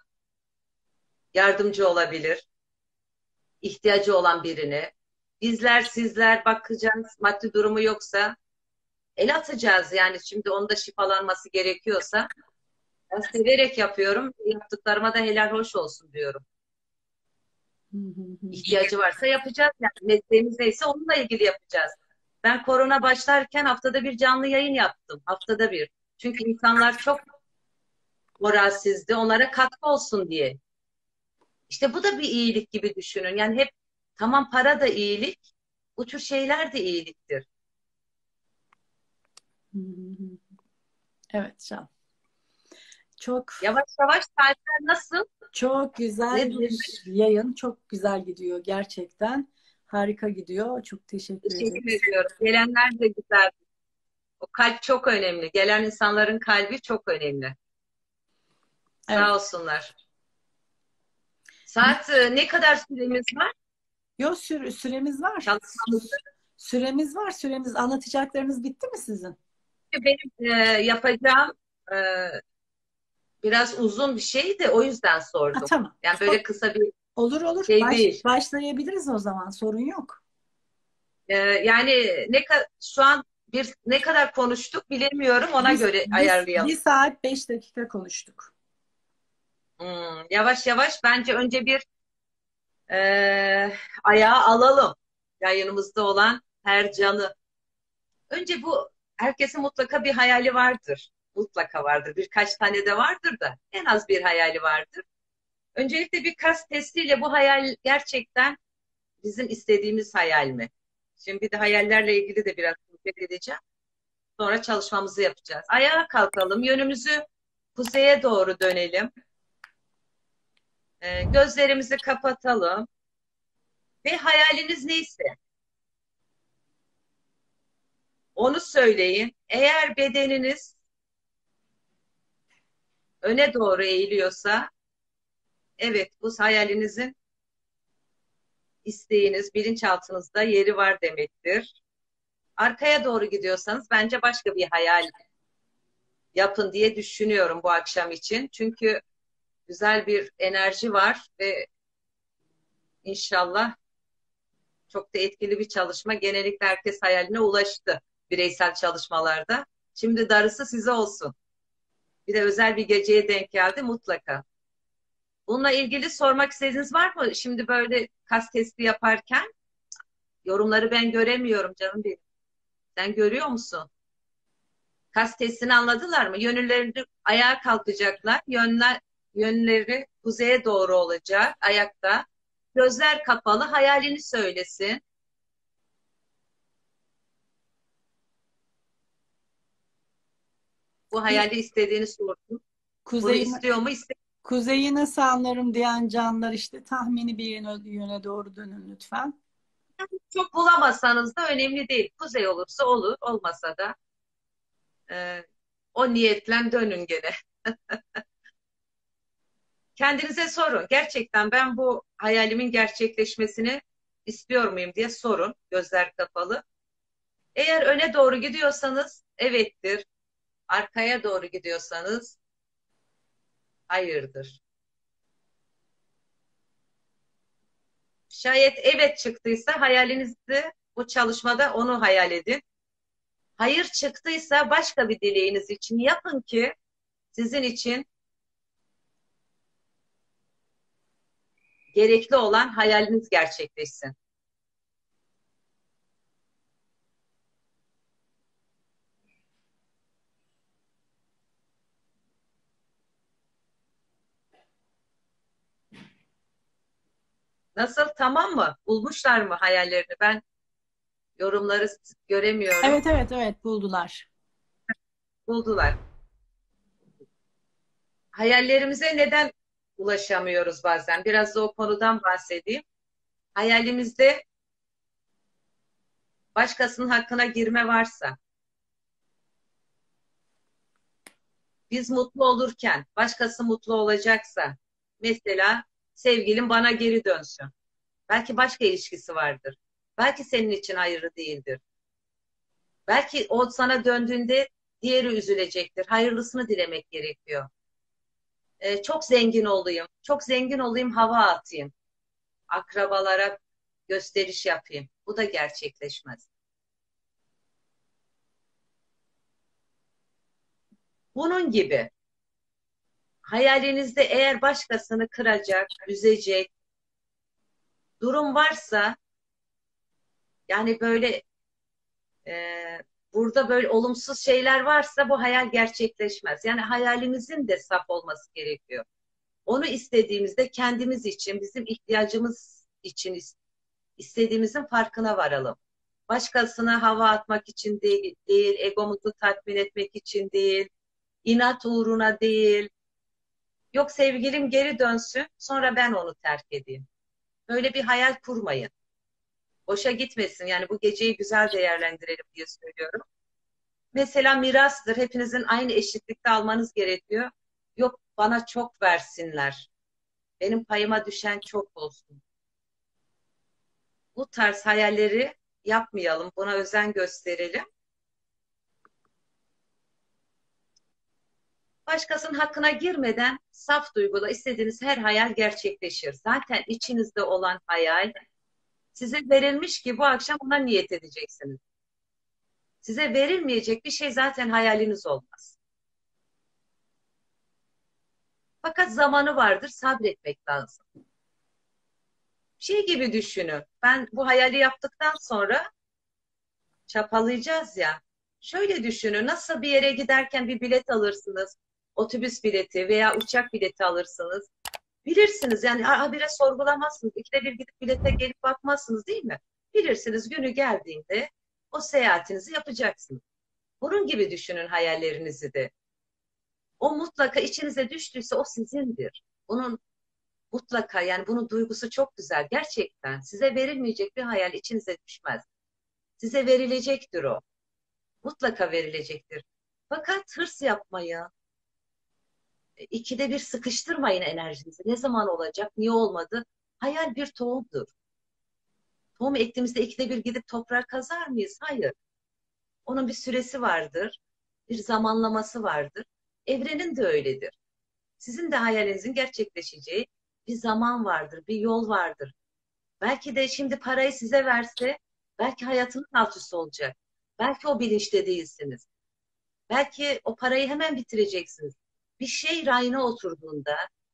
yardımcı olabilir. İhtiyacı olan birine. Bizler, sizler bakacağız. Maddi durumu yoksa el atacağız. Yani şimdi onda şifalanması gerekiyorsa ben severek yapıyorum. Yaptıklarıma da helal hoş olsun diyorum. Hı hı hı. İhtiyacı varsa yapacağız. Yani mesleğimiz neyse onunla ilgili yapacağız. Ben korona başlarken haftada bir canlı yayın yaptım. Haftada bir. Çünkü insanlar çok moralsizdi. Onlara katkı olsun diye. İşte bu da bir iyilik gibi düşünün. Yani hep tamam para da iyilik. Bu tür şeyler de iyiliktir. Hı hı. Evet Can. Çok Yavaş yavaş saatler nasıl? çok Ne güzel durumda? bir yayın. Çok güzel gidiyor gerçekten. Harika gidiyor. Çok teşekkür Teşekkür ederiz. ediyorum. Gelenler de güzel. O kalp çok önemli. Gelen insanların kalbi çok önemli. Evet. Sağ olsunlar. Saat e, ne kadar süremiz var? Yok, süre, süremiz var. Çalışmamızda. Süremiz var. Süremiz, anlatacaklarınız bitti mi sizin? Benim e, yapacağım e, biraz uzun bir şey de o yüzden Ha, sordum. tamam. Yani böyle kısa bir Olur olur. şey Baş, değil. başlayabiliriz o zaman. Sorun yok. E, yani ne ka- şu an bir ne kadar konuştuk bilemiyorum. Ona Biz, göre biz ayarlayalım. bir saat beş dakika konuştuk. Hmm, yavaş yavaş bence önce bir e, ayağa alalım. Yayınımızda olan her canı. Önce bu herkesin mutlaka bir hayali vardır. Mutlaka vardır. Birkaç tane de vardır da en az bir hayali vardır. Öncelikle bir kas testiyle bu hayal gerçekten bizim istediğimiz hayal mi? Şimdi bir de hayallerle ilgili de biraz sohbet edeceğim. Sonra çalışmamızı yapacağız. Ayağa kalkalım. Yönümüzü kuzeye doğru dönelim. Ee, gözlerimizi kapatalım. Ve hayaliniz neyse onu söyleyin. Eğer bedeniniz öne doğru eğiliyorsa evet bu hayalinizin isteğiniz bilinçaltınızda yeri var demektir. Arkaya doğru gidiyorsanız bence başka bir hayal yapın diye düşünüyorum bu akşam için. Çünkü güzel bir enerji var ve inşallah çok da etkili bir çalışma. Genellikle herkes hayaline ulaştı bireysel çalışmalarda. Şimdi darısı size olsun. Bir de özel bir geceye denk geldi mutlaka. Bununla ilgili sormak istediğiniz var mı? Şimdi böyle kas testi yaparken yorumları ben göremiyorum canım benim. Sen görüyor musun? Kas testini anladılar mı? Yönleri ayağa kalkacaklar. Yönler, yönleri kuzeye doğru olacak ayakta. Gözler kapalı. Hayalini söylesin. Bu Bir hayali istediğini sorsun. Bunu kuzey, istiyor mu? İstemiyor. kuzeyi nasıl anlarım diyen canlar, işte tahmini bir yöne, yöne doğru dönün lütfen. Çok bulamazsanız da önemli değil. Kuzey olursa olur. Olmasa da e, o niyetle dönün gene. Kendinize sorun. Gerçekten ben bu hayalimin gerçekleşmesini istiyor muyum diye sorun. Gözler kapalı. Eğer öne doğru gidiyorsanız evettir. Arkaya doğru gidiyorsanız hayırdır. Şayet evet çıktıysa hayalinizde bu çalışmada onu hayal edin. Hayır çıktıysa başka bir dileğiniz için yapın ki sizin için gerekli olan hayaliniz gerçekleşsin. Nasıl? Tamam mı? Bulmuşlar mı hayallerini? Ben yorumları göremiyorum. Evet evet evet, buldular. Buldular. Hayallerimize neden ulaşamıyoruz bazen? Biraz da o konudan bahsedeyim. Hayalimizde başkasının hakkına girme varsa, biz mutlu olurken başkası mutlu olacaksa, mesela sevgilim bana geri dönsün. Belki başka ilişkisi vardır. Belki senin için hayırlı değildir. Belki o sana döndüğünde diğeri üzülecektir. Hayırlısını dilemek gerekiyor. Ee, çok zengin olayım, çok zengin olayım, hava atayım. Akrabalara gösteriş yapayım. Bu da gerçekleşmez. Bunun gibi hayalinizde eğer başkasını kıracak, üzecek durum varsa, yani böyle e, burada böyle olumsuz şeyler varsa bu hayal gerçekleşmez. Yani hayalimizin de saf olması gerekiyor. Onu istediğimizde kendimiz için, bizim ihtiyacımız için istediğimizin farkına varalım. Başkasına hava atmak için değil, değil, egomuzu tatmin etmek için değil, inat uğruna değil. Yok sevgilim geri dönsün, sonra ben onu terk edeyim. Böyle bir hayal kurmayın. Boşa gitmesin. Yani bu geceyi güzel değerlendirelim diye söylüyorum. Mesela mirastır. Hepinizin aynı eşitlikte almanız gerekiyor. Yok bana çok versinler. Benim payıma düşen çok olsun. Bu tarz hayalleri yapmayalım. Buna özen gösterelim. Başkasının hakkına girmeden saf duyguyla istediğiniz her hayal gerçekleşir. Zaten içinizde olan hayal size verilmiş ki bu akşam ona niyet edeceksiniz. Size verilmeyecek bir şey zaten hayaliniz olmaz. Fakat zamanı vardır, sabretmek lazım. Şey gibi düşünün. Ben bu hayali yaptıktan sonra çapalayacağız ya. Şöyle düşünün. Nasıl bir yere giderken bir bilet alırsınız. Otobüs bileti veya uçak bileti alırsınız. Bilirsiniz yani habire sorgulamazsınız. İkide bir gidip bilete gelip bakmazsınız değil mi? Bilirsiniz günü geldiğinde o seyahatinizi yapacaksınız. Bunun gibi düşünün hayallerinizi de. O mutlaka içinize düştüyse o sizindir. Bunun mutlaka yani bunun duygusu çok güzel. Gerçekten size verilmeyecek bir hayal içinize düşmez. Size verilecektir o. Mutlaka verilecektir. Fakat hırs yapmayın. E, İkide bir sıkıştırmayın enerjinizi. Ne zaman olacak? Niye olmadı? Hayal bir tohumdur. Tohum ektiğimizde ikide bir gidip toprağa kazar mıyız? Hayır. Onun bir süresi vardır. Bir zamanlaması vardır. Evrenin de öyledir. Sizin de hayalinizin gerçekleşeceği bir zaman vardır, bir yol vardır. Belki de şimdi parayı size verse, belki hayatınız alt üst olacak. Belki o bilinçte değilsiniz. Belki o parayı hemen bitireceksiniz. Bir şey rayına oturduğunda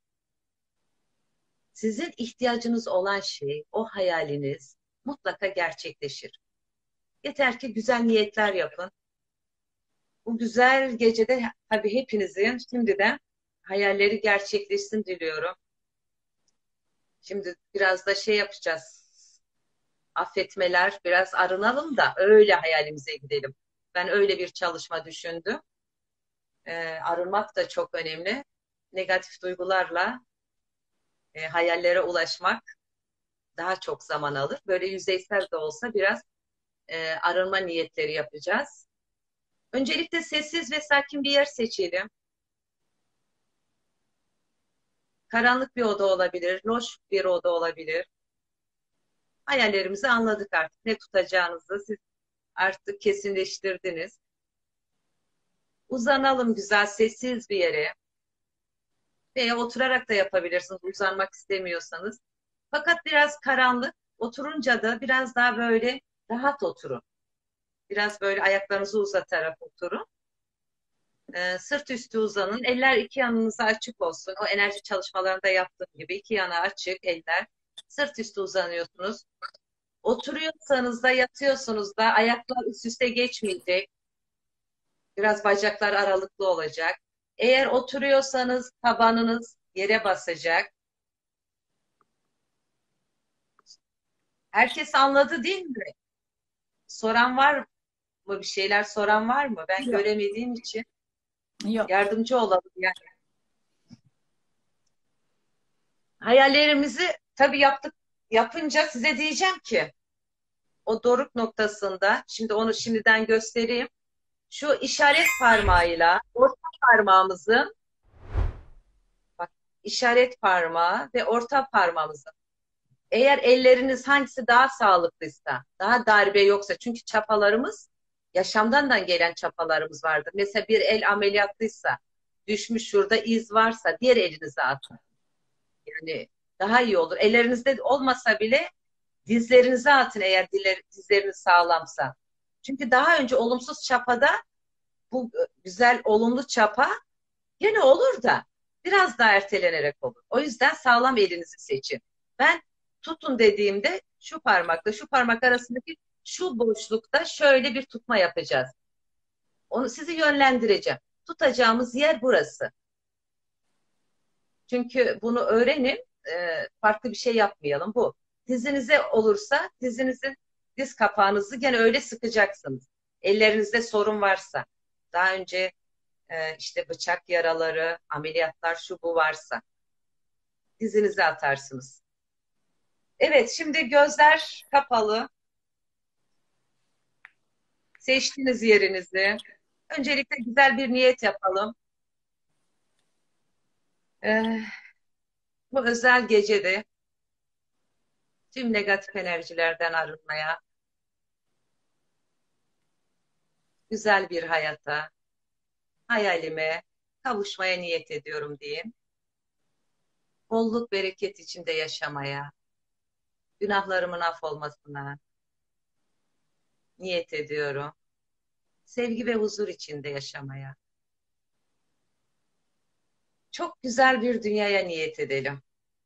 sizin ihtiyacınız olan şey, o hayaliniz mutlaka gerçekleşir. Yeter ki güzel niyetler yapın. Bu güzel gecede tabii hepinizin şimdiden hayalleri gerçekleşsin diliyorum. Şimdi biraz da şey yapacağız. Affetmeler, biraz arınalım da öyle hayalimize gidelim. Ben öyle bir çalışma düşündüm. Ee, arınmak da çok önemli. Negatif duygularla e, hayallere ulaşmak daha çok zaman alır. Böyle yüzeysel de olsa biraz e, arınma niyetleri yapacağız. Öncelikle sessiz ve sakin bir yer seçelim. Karanlık bir oda olabilir, loş bir oda olabilir. Hayallerimizi anladık artık. Ne tutacağınızı siz artık kesinleştirdiniz. Uzanalım güzel, sessiz bir yere. Veya oturarak da yapabilirsiniz uzanmak istemiyorsanız. Fakat biraz karanlık. Oturunca da biraz daha böyle rahat oturun. Biraz böyle ayaklarınızı uzatarak oturun. Ee, sırt üstü uzanın. Eller iki yanınıza açık olsun. O enerji çalışmalarında yaptığım gibi iki yana açık eller. Sırt üstü uzanıyorsunuz. Oturuyorsanız da yatıyorsunuz da ayaklar üst üste geçmeyecek. Biraz bacaklar aralıklı olacak. Eğer oturuyorsanız tabanınız yere basacak. Herkes anladı değil mi? Soran var mı? Bir şeyler soran var mı? Ben Yok. göremediğim için Yok. yardımcı olalım yani. Hayallerimizi tabii yaptık yapınca size diyeceğim ki o doruk noktasında şimdi onu şimdiden göstereyim. Şu işaret parmağıyla orta parmağımızın bak işaret parmağı ve orta parmağımızın eğer elleriniz hangisi daha sağlıklıysa, daha darbe yoksa çünkü çapalarımız yaşamdan da gelen çapalarımız vardır. Mesela bir el ameliyatlıysa, düşmüş şurada iz varsa diğer elinize atın. Yani daha iyi olur. Ellerinizde olmasa bile dizlerinize atın eğer dizleriniz sağlamsa. Çünkü daha önce olumsuz çapada bu güzel olumlu çapa yine olur da biraz daha ertelenerek olur. O yüzden sağlam elinizi seçin. Ben tutun dediğimde şu parmakla şu parmak arasındaki şu boşlukta şöyle bir tutma yapacağız. Onu sizi yönlendireceğim. Tutacağımız yer burası. Çünkü bunu öğrenin, e, farklı bir şey yapmayalım bu. Dizinize olursa dizinizin diz kapağınızı gene öyle sıkacaksınız. Ellerinizde sorun varsa. Daha önce e, işte bıçak yaraları, ameliyatlar şu bu varsa dizinize atarsınız. Evet, şimdi gözler kapalı. Seçtiniz yerinizi. Öncelikle güzel bir niyet yapalım. Ee, Bu özel gecede tüm negatif enerjilerden arınmaya, güzel bir hayata, hayalime kavuşmaya niyet ediyorum diyeyim. Bolluk bereket içinde yaşamaya, günahlarımın af olmasına niyet ediyorum. Sevgi ve huzur içinde yaşamaya. Çok güzel bir dünyaya niyet edelim.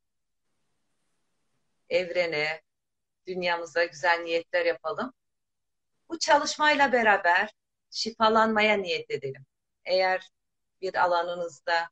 Evrene, dünyamıza güzel niyetler yapalım. Bu çalışmayla beraber şifalanmaya niyet edelim. Eğer bir alanınızda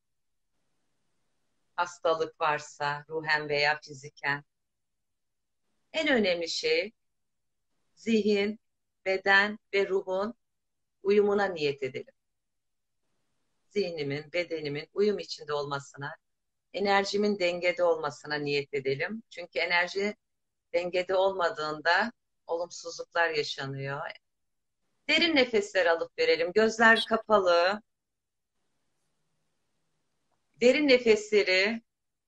hastalık varsa, ruhen veya fiziken, en önemli şey zihin, beden ve ruhun uyumuna niyet edelim. Zihnimin, bedenimin uyum içinde olmasına, enerjimin dengede olmasına niyet edelim. Çünkü enerji dengede olmadığında olumsuzluklar yaşanıyor. Derin nefesler alıp verelim. Gözler kapalı. Derin nefesleri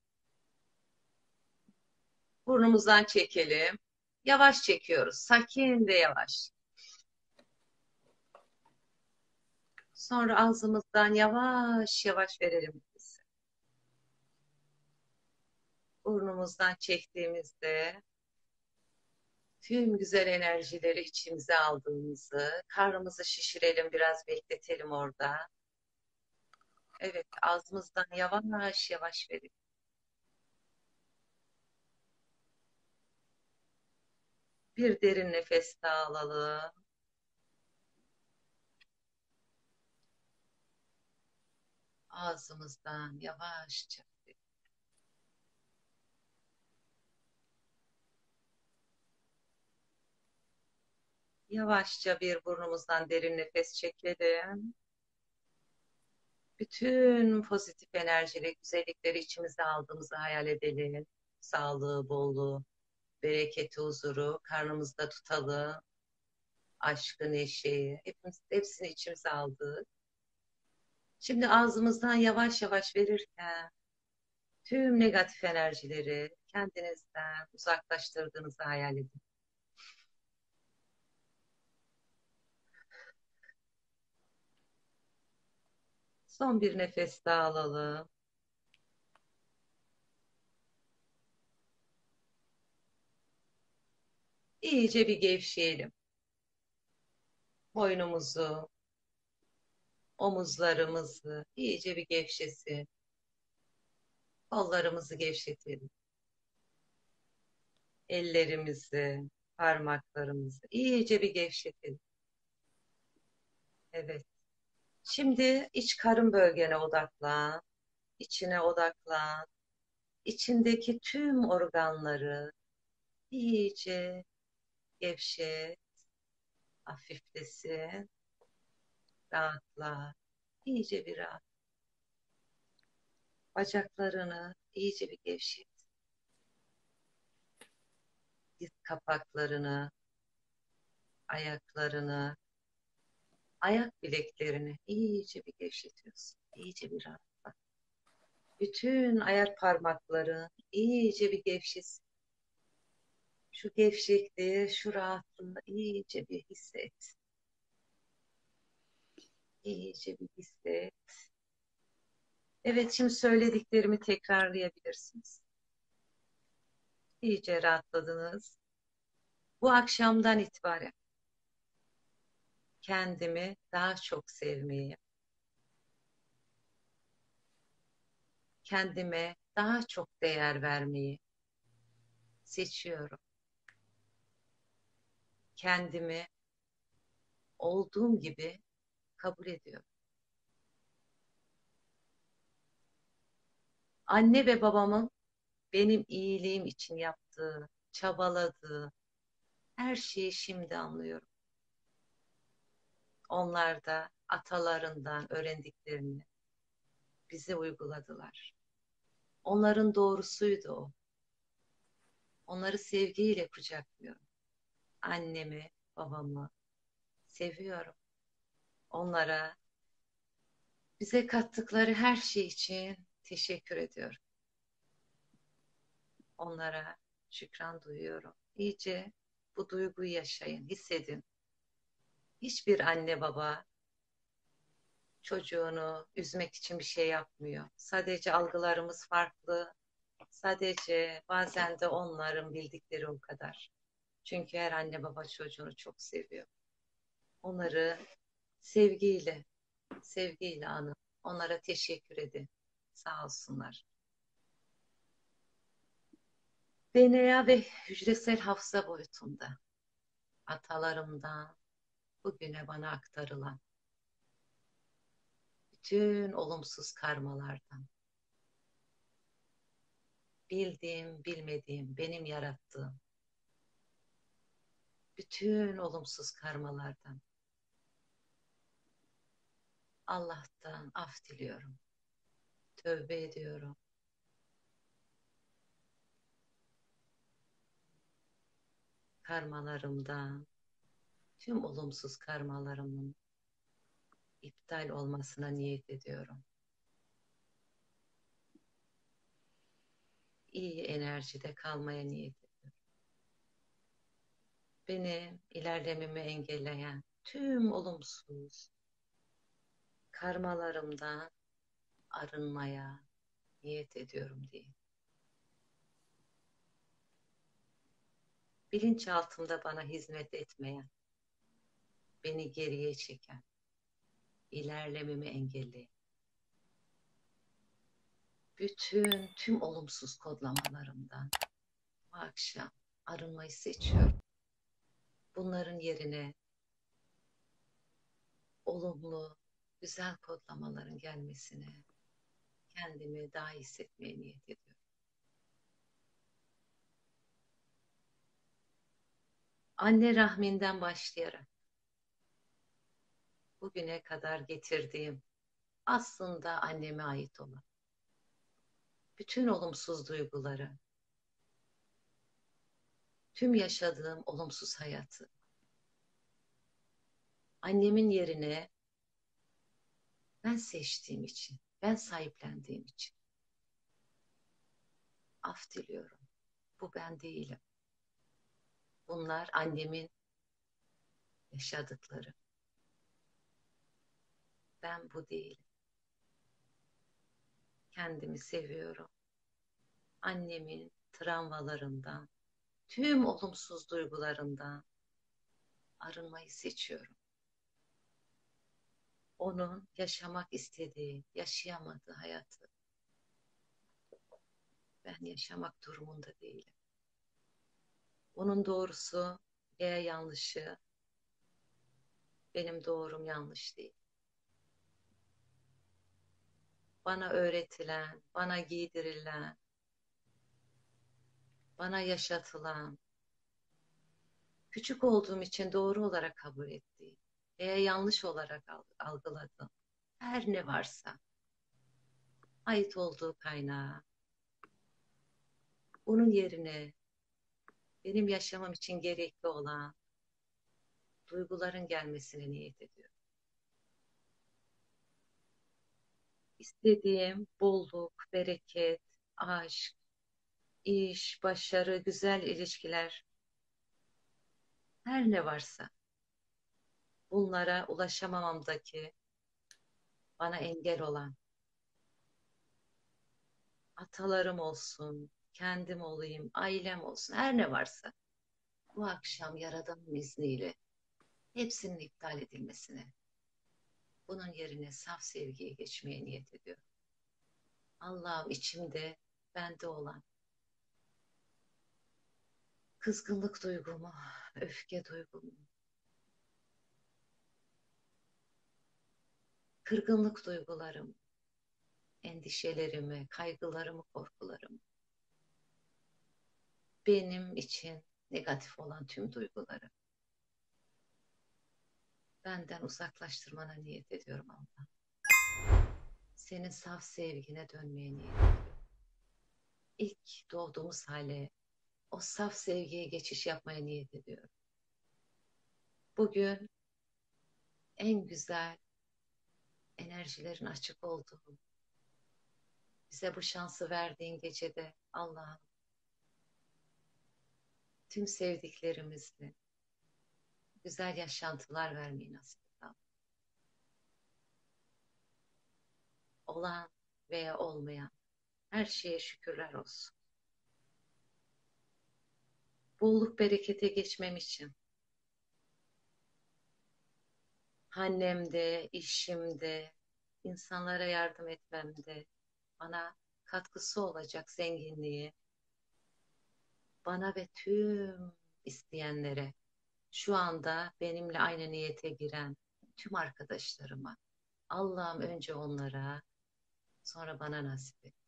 burnumuzdan çekelim. Yavaş çekiyoruz. Sakin ve yavaş. Sonra ağzımızdan yavaş yavaş verelim nefesi. Burnumuzdan çektiğimizde tüm güzel enerjileri içimize aldığımızı, karnımızı şişirelim, biraz bekletelim orada. Evet, ağzımızdan yavaş yavaş verelim. Bir derin nefes daha alalım. Ağzımızdan yavaşça. Yavaşça bir burnumuzdan derin nefes çekelim. Bütün pozitif enerjileri, güzellikleri içimize aldığımızı hayal edelim. Sağlığı, bolluğu, bereketi, huzuru karnımızda tutalım. Aşkı, neşeyi, hepimiz, hepsini içimize aldık. Şimdi ağzımızdan yavaş yavaş verirken tüm negatif enerjileri kendinizden uzaklaştırdığınızı hayal edin. Son bir nefes daha alalım. İyice bir gevşeyelim. Boynumuzu, omuzlarımızı iyice bir gevşesin. Kollarımızı gevşetelim. Ellerimizi, parmaklarımızı iyice bir gevşetelim. Evet. Şimdi iç karın bölgene odaklan, içine odaklan. İçindeki tüm organları iyice gevşet, hafiflesin, rahatla, iyice bir rahat. Bacaklarını iyice bir gevşet. Diz kapaklarını, ayaklarını, ayak bileklerini iyice bir gevşetiyorsun. İyice bir rahatla. Bütün ayak parmakları iyice bir gevşesin. Şu gevşekliği, şu rahatlığı iyice bir hisset. İyice bir hisset. Evet, şimdi söylediklerimi tekrarlayabilirsiniz. İyice rahatladınız. Bu akşamdan itibaren kendimi daha çok sevmeyi, kendime daha çok değer vermeyi seçiyorum. Kendimi olduğum gibi kabul ediyorum. Anne ve babamın benim iyiliğim için yaptığı, çabaladığı her şeyi şimdi anlıyorum. Onlar da atalarından öğrendiklerini bize uyguladılar. Onların doğrusuydu o. Onları sevgiyle kucaklıyorum. Annemi, babamı seviyorum. Onlara bize kattıkları her şey için teşekkür ediyorum. Onlara şükran duyuyorum. İyice bu duyguyu yaşayın, hissedin. Hiçbir anne baba çocuğunu üzmek için bir şey yapmıyor. Sadece algılarımız farklı. Sadece bazen de onların bildikleri o kadar. Çünkü her anne baba çocuğunu çok seviyor. Onları sevgiyle, sevgiyle anın. Onlara teşekkür edin. Sağ olsunlar. D N A ve hücresel hafıza boyutunda atalarımdan bugüne bana aktarılan bütün olumsuz karmalardan, bildiğim, bilmediğim, benim yarattığım bütün olumsuz karmalardan Allah'tan af diliyorum. Tövbe ediyorum. Karmalarımdan, tüm olumsuz karmalarımın iptal olmasına niyet ediyorum. İyi enerjide kalmaya niyet ediyorum. Beni ilerlememi engelleyen tüm olumsuz karmalarımdan arınmaya niyet ediyorum diye. Bilinçaltımda bana hizmet etmeyen, beni geriye çeken, ilerlememi engelleyen, bütün tüm olumsuz kodlamalarımdan bu akşam arınmayı seçiyorum. Bunların yerine olumlu, güzel kodlamaların gelmesine kendimi daha iyi hissetmeye niyet ediyorum. Anne rahminden başlayarak bugüne kadar getirdiğim aslında anneme ait olan bütün olumsuz duyguları, tüm yaşadığım olumsuz hayatı annemin yerine ben seçtiğim için, ben sahiplendiğim için af diliyorum. Bu ben değilim. Bunlar annemin yaşadıkları. Ben bu değilim. Kendimi seviyorum. Annemin travmalarından, tüm olumsuz duygularından arınmayı seçiyorum. Onun yaşamak istediği, yaşayamadığı hayatı ben yaşamak durumunda değilim. Onun doğrusu veya yanlışı benim doğrum yanlış değil. Bana öğretilen, bana giydirilen, bana yaşatılan, küçük olduğum için doğru olarak kabul ettiğim veya yanlış olarak algıladığım her ne varsa ait olduğu kaynağa bunun yerine benim yaşamam için gerekli olan duyguların gelmesine niyet ediyorum. İstediğim bolluk, bereket, aşk, iş, başarı, güzel ilişkiler her ne varsa bunlara ulaşamamamdaki bana engel olan atalarım olsun, kendim olayım, ailem olsun her ne varsa bu akşam Yaradan'ın izniyle hepsinin iptal edilmesine, bunun yerine saf sevgiye geçmeye niyet ediyorum. Allah'ım içimde, bende olan kızgınlık duygumu, öfke duygumu, kırgınlık duygularım, endişelerimi, kaygılarımı, korkularımı, benim için negatif olan tüm duyguları benden uzaklaştırmana niyet ediyorum Allah. Senin saf sevgine dönmeye niyet ediyorum. İlk doğduğumuz hale, o saf sevgiye geçiş yapmaya niyet ediyorum. Bugün en güzel enerjilerin açık olduğu, bize bu şansı verdiğin gecede Allah'ım tüm sevdiklerimizle güzel yaşantılar vermeyi nasip et. Olan veya olmayan her şeye şükürler olsun. Bolluk berekete geçmem için annemde, işimde, insanlara yardım etmemde, bana katkısı olacak zenginliği, bana ve tüm isteyenlere, şu anda benimle aynı niyete giren tüm arkadaşlarıma, Allah'ım önce onlara, sonra bana nasip et.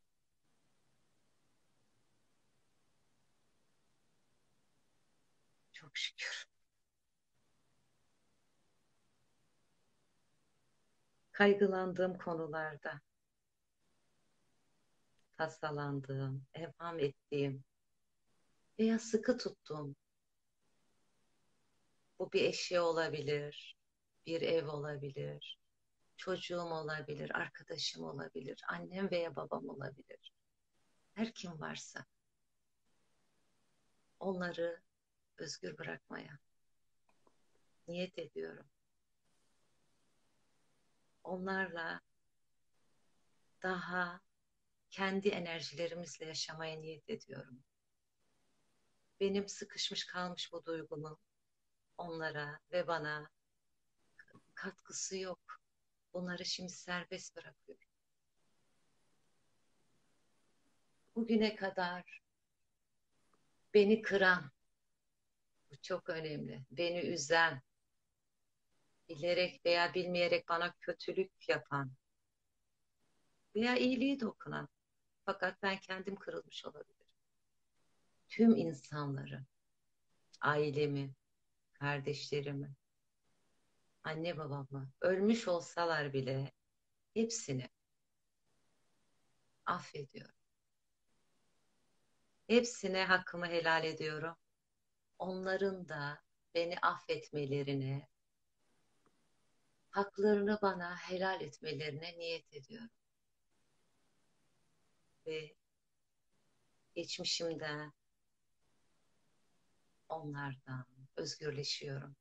Çok şükür. Kaygılandığım konularda, tasalandığım, evham ettiğim veya sıkı tuttuğum, bu bir eşya olabilir, bir ev olabilir, çocuğum olabilir, arkadaşım olabilir, annem veya babam olabilir. Her kim varsa onları özgür bırakmaya niyet ediyorum. Onlarla daha kendi enerjilerimizle yaşamaya niyet ediyorum. Benim sıkışmış kalmış bu duygumun onlara ve bana katkısı yok. Bunları şimdi serbest bırakıyorum. Bugüne kadar beni kıran, bu çok önemli, beni üzen, bilerek veya bilmeyerek bana kötülük yapan veya iyiliği dokunan, fakat ben kendim kırılmış olabilirim. Tüm insanları, ailemi, kardeşlerimi, anne babamı, ölmüş olsalar bile hepsini affediyorum. Hepsine hakkımı helal ediyorum. Onların da beni affetmelerine, haklarını bana helal etmelerine niyet ediyorum. Ve geçmişimden, onlardan özgürleşiyorum.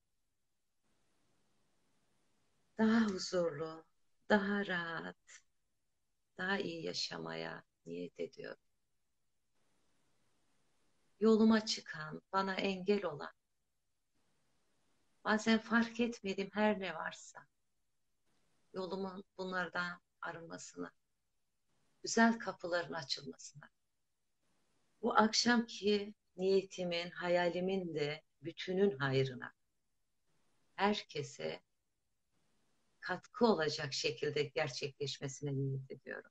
Daha huzurlu, daha rahat, daha iyi yaşamaya niyet ediyorum. Yoluma çıkan, bana engel olan, bazen fark etmediğim her ne varsa, yolumun bunlardan arınmasını, güzel kapıların açılmasına, bu akşamki niyetimin, hayalimin de bütünün hayrına, herkese katkı olacak şekilde gerçekleşmesine niyet ediyorum.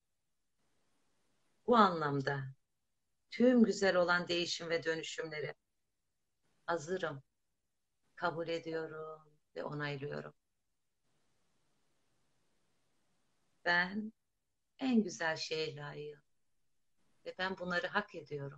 Bu anlamda tüm güzel olan değişim ve dönüşümleri hazırım, kabul ediyorum ve onaylıyorum. Ben en güzel şeye layığım ve ben bunları hak ediyorum.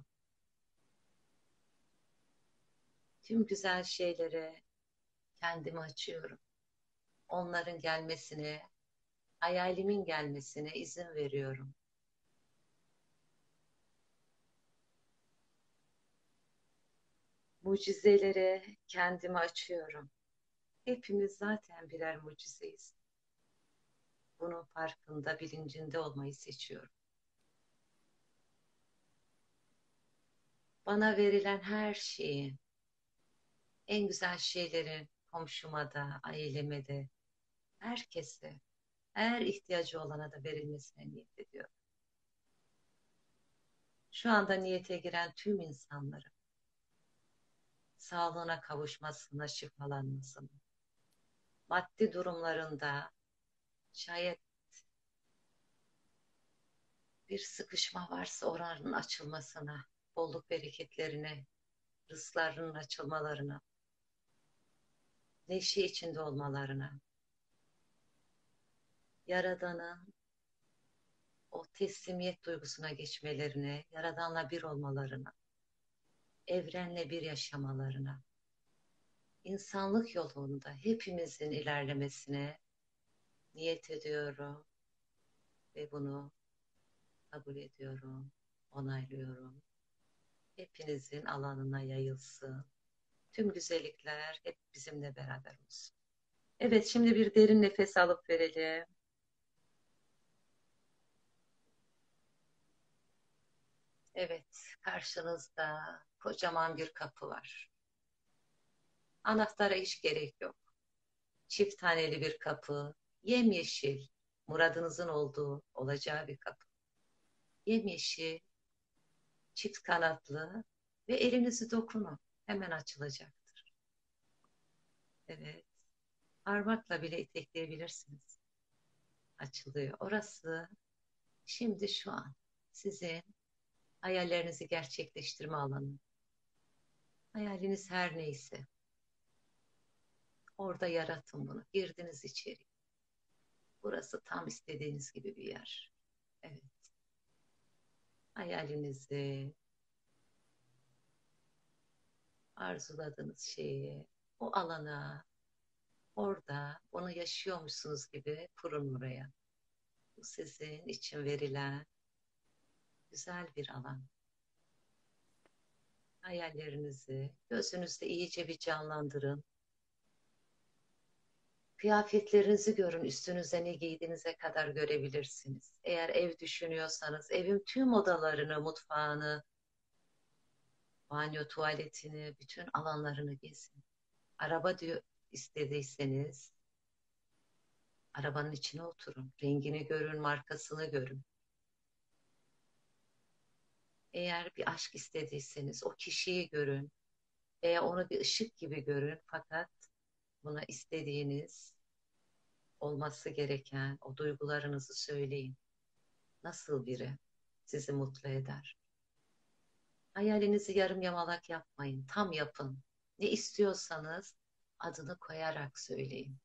Tüm güzel şeylere kendimi açıyorum. Onların gelmesine, hayalimin gelmesine izin veriyorum. Mucizelere kendimi açıyorum. Hepimiz zaten birer mucizeyiz. Bunun farkında, bilincinde olmayı seçiyorum. Bana verilen her şeyi, en güzel şeylerin komşuma da, aileme de, herkese, her ihtiyacı olana da verilmesine niyet ediyorum. Şu anda niyete giren tüm insanların sağlığına kavuşmasına, şifalanmasına, maddi durumlarında şayet bir sıkışma varsa oranın açılmasına, bolluk bereketlerine, rızklarının açılmalarına, neşe içinde olmalarına, Yaradan'ın o teslimiyet duygusuna geçmelerine, Yaradan'la bir olmalarına, evrenle bir yaşamalarına, insanlık yolunda hepimizin ilerlemesine niyet ediyorum ve bunu kabul ediyorum, onaylıyorum. Hepinizin alanına yayılsın. Tüm güzellikler hep bizimle beraber olsun. Evet, şimdi bir derin nefes alıp verelim. Evet, karşınızda kocaman bir kapı var. Anahtara hiç gerek yok. Çift taneli bir kapı, yemyeşil, muradınızın olduğu, olacağı bir kapı. Yemyeşil, çift kanatlı ve elinizi dokunun. Hemen açılacaktır. Evet, parmakla bile itekleyebilirsiniz. Açılıyor. Orası şimdi şu an sizin hayallerinizi gerçekleştirme alanı. Hayaliniz her neyse. Orada yaratın bunu. Girdiniz içeri. Burası tam istediğiniz gibi bir yer. Evet. Hayalinizi, arzuladığınız şeyi, o alana, orada onu yaşıyormuşsunuz gibi kurun oraya. Bu sizin için verilen güzel bir alan. Hayallerinizi gözünüzde iyice bir canlandırın. Kıyafetlerinizi görün, üstünüze ne giydiğinize kadar görebilirsiniz. Eğer ev düşünüyorsanız evin tüm odalarını, mutfağını, banyo, tuvaletini, bütün alanlarını gezin. Araba diyor istediyseniz arabanın içine oturun. Rengini görün, markasını görün. Eğer bir aşk istediyseniz o kişiyi görün veya onu bir ışık gibi görün. Fakat buna istediğiniz olması gereken o duygularınızı söyleyin. Nasıl biri sizi mutlu eder? Hayalinizi yarım yamalak yapmayın. Tam yapın. Ne istiyorsanız adını koyarak söyleyin.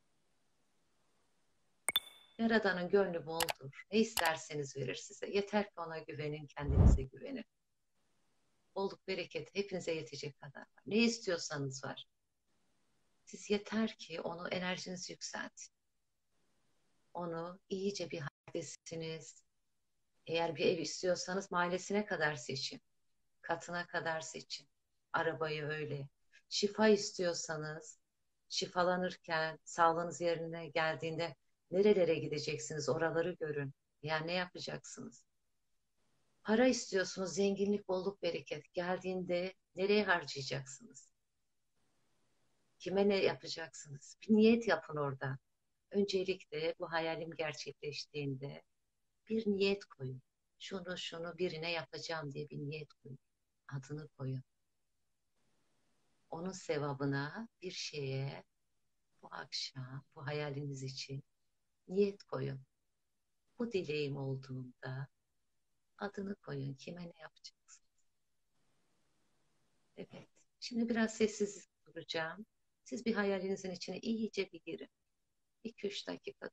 Yaradan'ın gönlü boldur. Ne isterseniz verir size. Yeter ki ona güvenin, kendinize güvenin. Bolluk, bereket hepinize yetecek kadar var. Ne istiyorsanız var. Siz yeter ki onu enerjinizi yükseltin. Onu iyice bir haldesiniz. Eğer bir ev istiyorsanız mahallesine kadar seçin. Katına kadar seçin. Arabayı öyle. Şifa istiyorsanız şifalanırken sağlığınız yerine geldiğinde nerelere gideceksiniz oraları görün. Yani ne yapacaksınız? Para istiyorsunuz, zenginlik, bolluk, bereket. Geldiğinde nereye harcayacaksınız? Kime ne yapacaksınız? Bir niyet yapın orada. Öncelikle bu hayalim gerçekleştiğinde bir niyet koyun. Şunu şunu birine yapacağım diye bir niyet koyun. Adını koyun. Onun sevabına bir şeye bu akşam, bu hayaliniz için niyet koyun. Bu dileğim olduğunda adını koyun. Kime ne yapacaksın? Evet. Şimdi biraz sessiz duracağım. Siz bir hayalinizin içine iyice bir girin. iki üç dakika.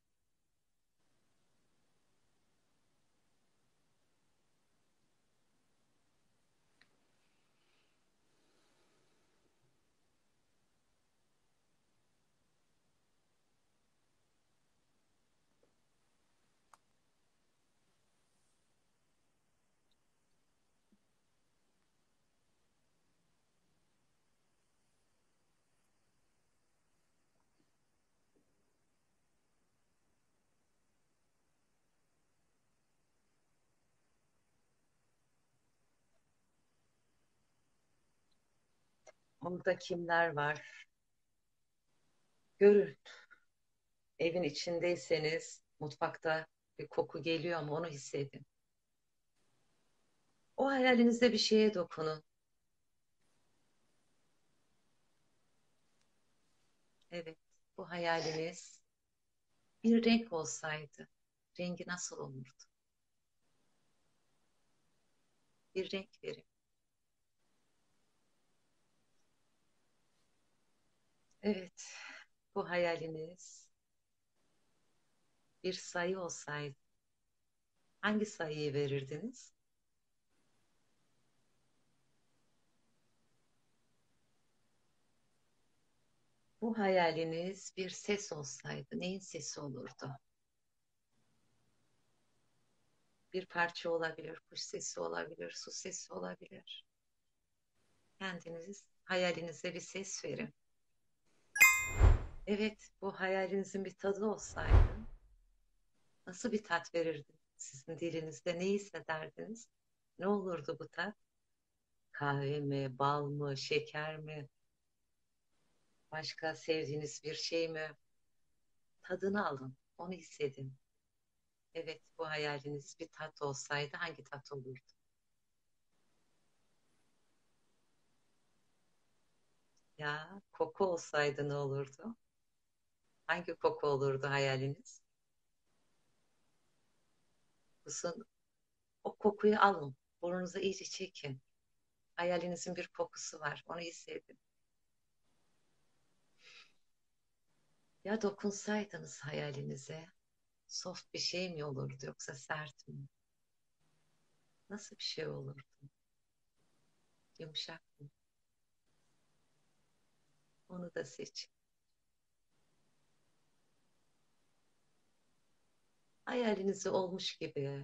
Orada kimler var? Görün. Evin içindeyseniz mutfakta bir koku geliyor mu onu hissedin. O hayalinizde bir şeye dokunun. Evet, bu hayaliniz bir renk olsaydı rengi nasıl olurdu? Bir renk verin. Evet, bu hayaliniz bir sayı olsaydı hangi sayıyı verirdiniz? Bu hayaliniz bir ses olsaydı neyin sesi olurdu? Bir parça olabilir, kuş sesi olabilir, su sesi olabilir. Kendiniz hayalinize bir ses verin. Evet, bu hayalinizin bir tadı olsaydı nasıl bir tat verirdi? Sizin dilinizde ne hissederdiniz? Ne olurdu bu tat? Kahve mi, bal mı, şeker mi? Başka sevdiğiniz bir şey mi? Tadını alın, onu hissedin. Evet, bu hayaliniz bir tat olsaydı hangi tat olurdu? Ya, koku olsaydı ne olurdu? Hangi koku olurdu hayaliniz? Kusun, o kokuyu alın, burnunuza iyice çekin. Hayalinizin bir kokusu var, onu hissedin. Ya dokunsaydınız hayalinize, soft bir şey mi olurdu yoksa sert mi? Nasıl bir şey olurdu? Yumuşak mı? Onu da seçin. Hayalinizi olmuş gibi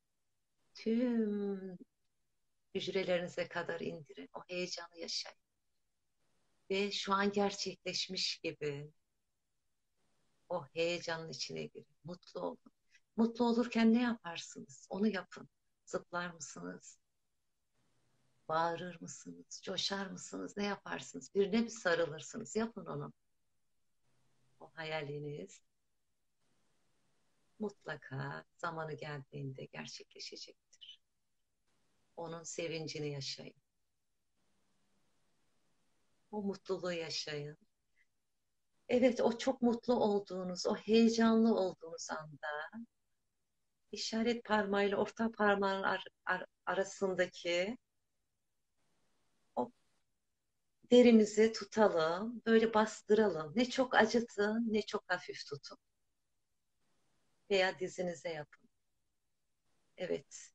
tüm hücrelerinize kadar indirin. O heyecanı yaşayın. Ve şu an gerçekleşmiş gibi o heyecanın içine girin. Mutlu olun. Mutlu olurken ne yaparsınız? Onu yapın. Zıplar mısınız? Bağırır mısınız? Coşar mısınız? Ne yaparsınız? Birine mi sarılırsınız? Yapın onu. O hayaliniz mutlaka zamanı geldiğinde gerçekleşecektir. Onun sevincini yaşayın. O mutluluğu yaşayın. Evet, o çok mutlu olduğunuz, o heyecanlı olduğunuz anda işaret parmağıyla orta parmağın ar- ar- arasındaki o derimizi tutalım, böyle bastıralım. Ne çok acıtın, ne çok hafif tutun. Veya dizinize yapın. Evet,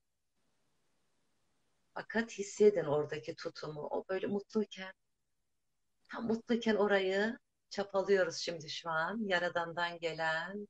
fakat hissedin oradaki tutumu. O böyle mutluyken, tam mutluyken orayı çapalıyoruz şimdi şu an. Yaradan'dan gelen,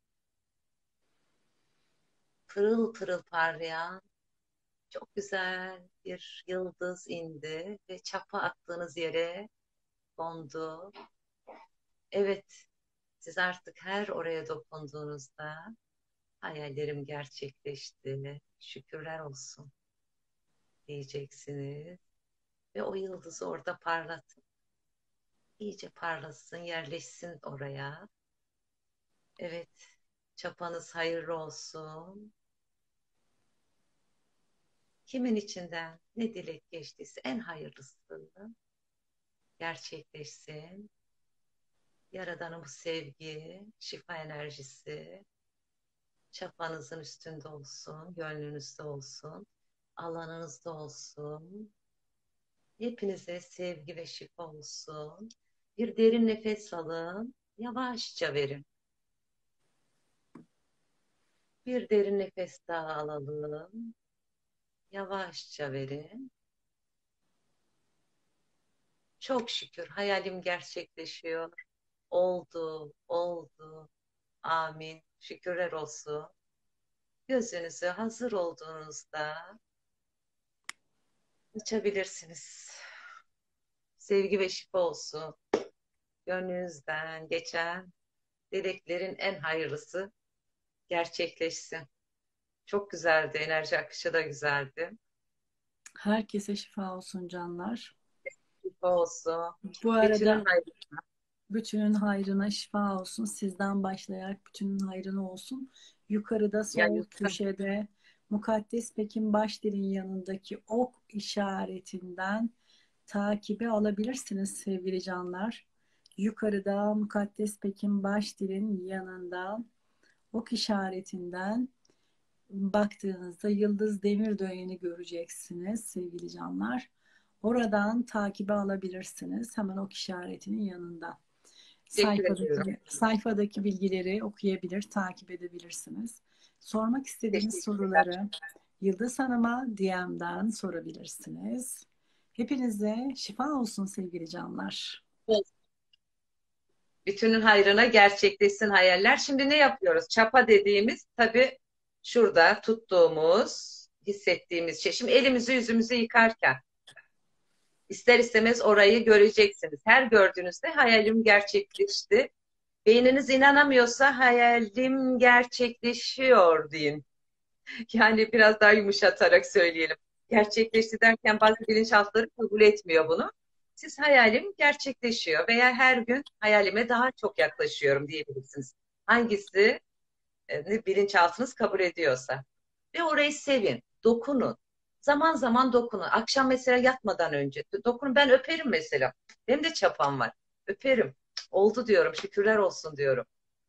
pırıl pırıl parlayan, çok güzel bir yıldız indi ve çapa attığınız yere kondu. Evet, siz artık her oraya dokunduğunuzda hayallerim gerçekleşti. Şükürler olsun diyeceksiniz. Ve o yıldızı orada parlatın. İyice parlasın, yerleşsin oraya. Evet, çapanız hayırlı olsun. Kimin içinden ne dilek geçtiyse en hayırlısı gerçekleşsin. Yaradan'ın bu sevgi, şifa enerjisi çapanızın üstünde olsun, gönlünüzde olsun, alanınızda olsun. Hepinize sevgi ve şifa olsun. Bir derin nefes alın, yavaşça verin. Bir derin nefes daha alalım, yavaşça verin. Çok şükür hayalim gerçekleşiyor. Oldu, oldu. Amin. Şükürler olsun. Gözünüzü hazır olduğunuzda açabilirsiniz. Sevgi ve şifa olsun. Gönlünüzden geçen dileklerin en hayırlısı gerçekleşsin. Çok güzeldi. Enerji akışı da güzeldi. Herkese şifa olsun canlar. Şifa olsun. Bu Bütünün arada hayrı. bütünün hayrına şifa olsun. Sizden başlayarak bütünün hayrına olsun. Yukarıda sol Yayılsın. köşede Mukaddes Pekin Başdir'in yanındaki ok işaretinden takibi alabilirsiniz sevgili canlar. Yukarıda Mukaddes Pekin Başdir'in yanında ok işaretinden baktığınızda Yıldız Demirdöğen'i göreceksiniz sevgili canlar. Oradan takibi alabilirsiniz. Hemen ok işaretinin yanında. Teşekkür ediyorum. Sayfadaki, sayfadaki bilgileri okuyabilir, takip edebilirsiniz. Sormak istediğiniz Teşekkürler. soruları Yıldız Hanım'a D M'den sorabilirsiniz. Hepinize şifa olsun sevgili canlar. Bütünün hayrına gerçekleşsin hayaller. Şimdi ne yapıyoruz? Çapa dediğimiz tabii şurada tuttuğumuz, hissettiğimiz şey. Şimdi elimizi yüzümüzü yıkarken ister istemez orayı göreceksiniz. Her gördüğünüzde hayalim gerçekleşti. Beyniniz inanamıyorsa hayalim gerçekleşiyor deyin. Yani biraz daha yumuşatarak söyleyelim. Gerçekleşti derken bazı bilinçaltları kabul etmiyor bunu. Siz hayalim gerçekleşiyor veya her gün hayalime daha çok yaklaşıyorum diyebilirsiniz. Hangisi e, bilinçaltınız kabul ediyorsa. Ve orayı sevin, dokunun. Zaman zaman dokunun. Akşam mesela yatmadan önce dokunun. Ben öperim mesela. Benim de çapam var. Öperim. Oldu diyorum. Şükürler olsun diyorum.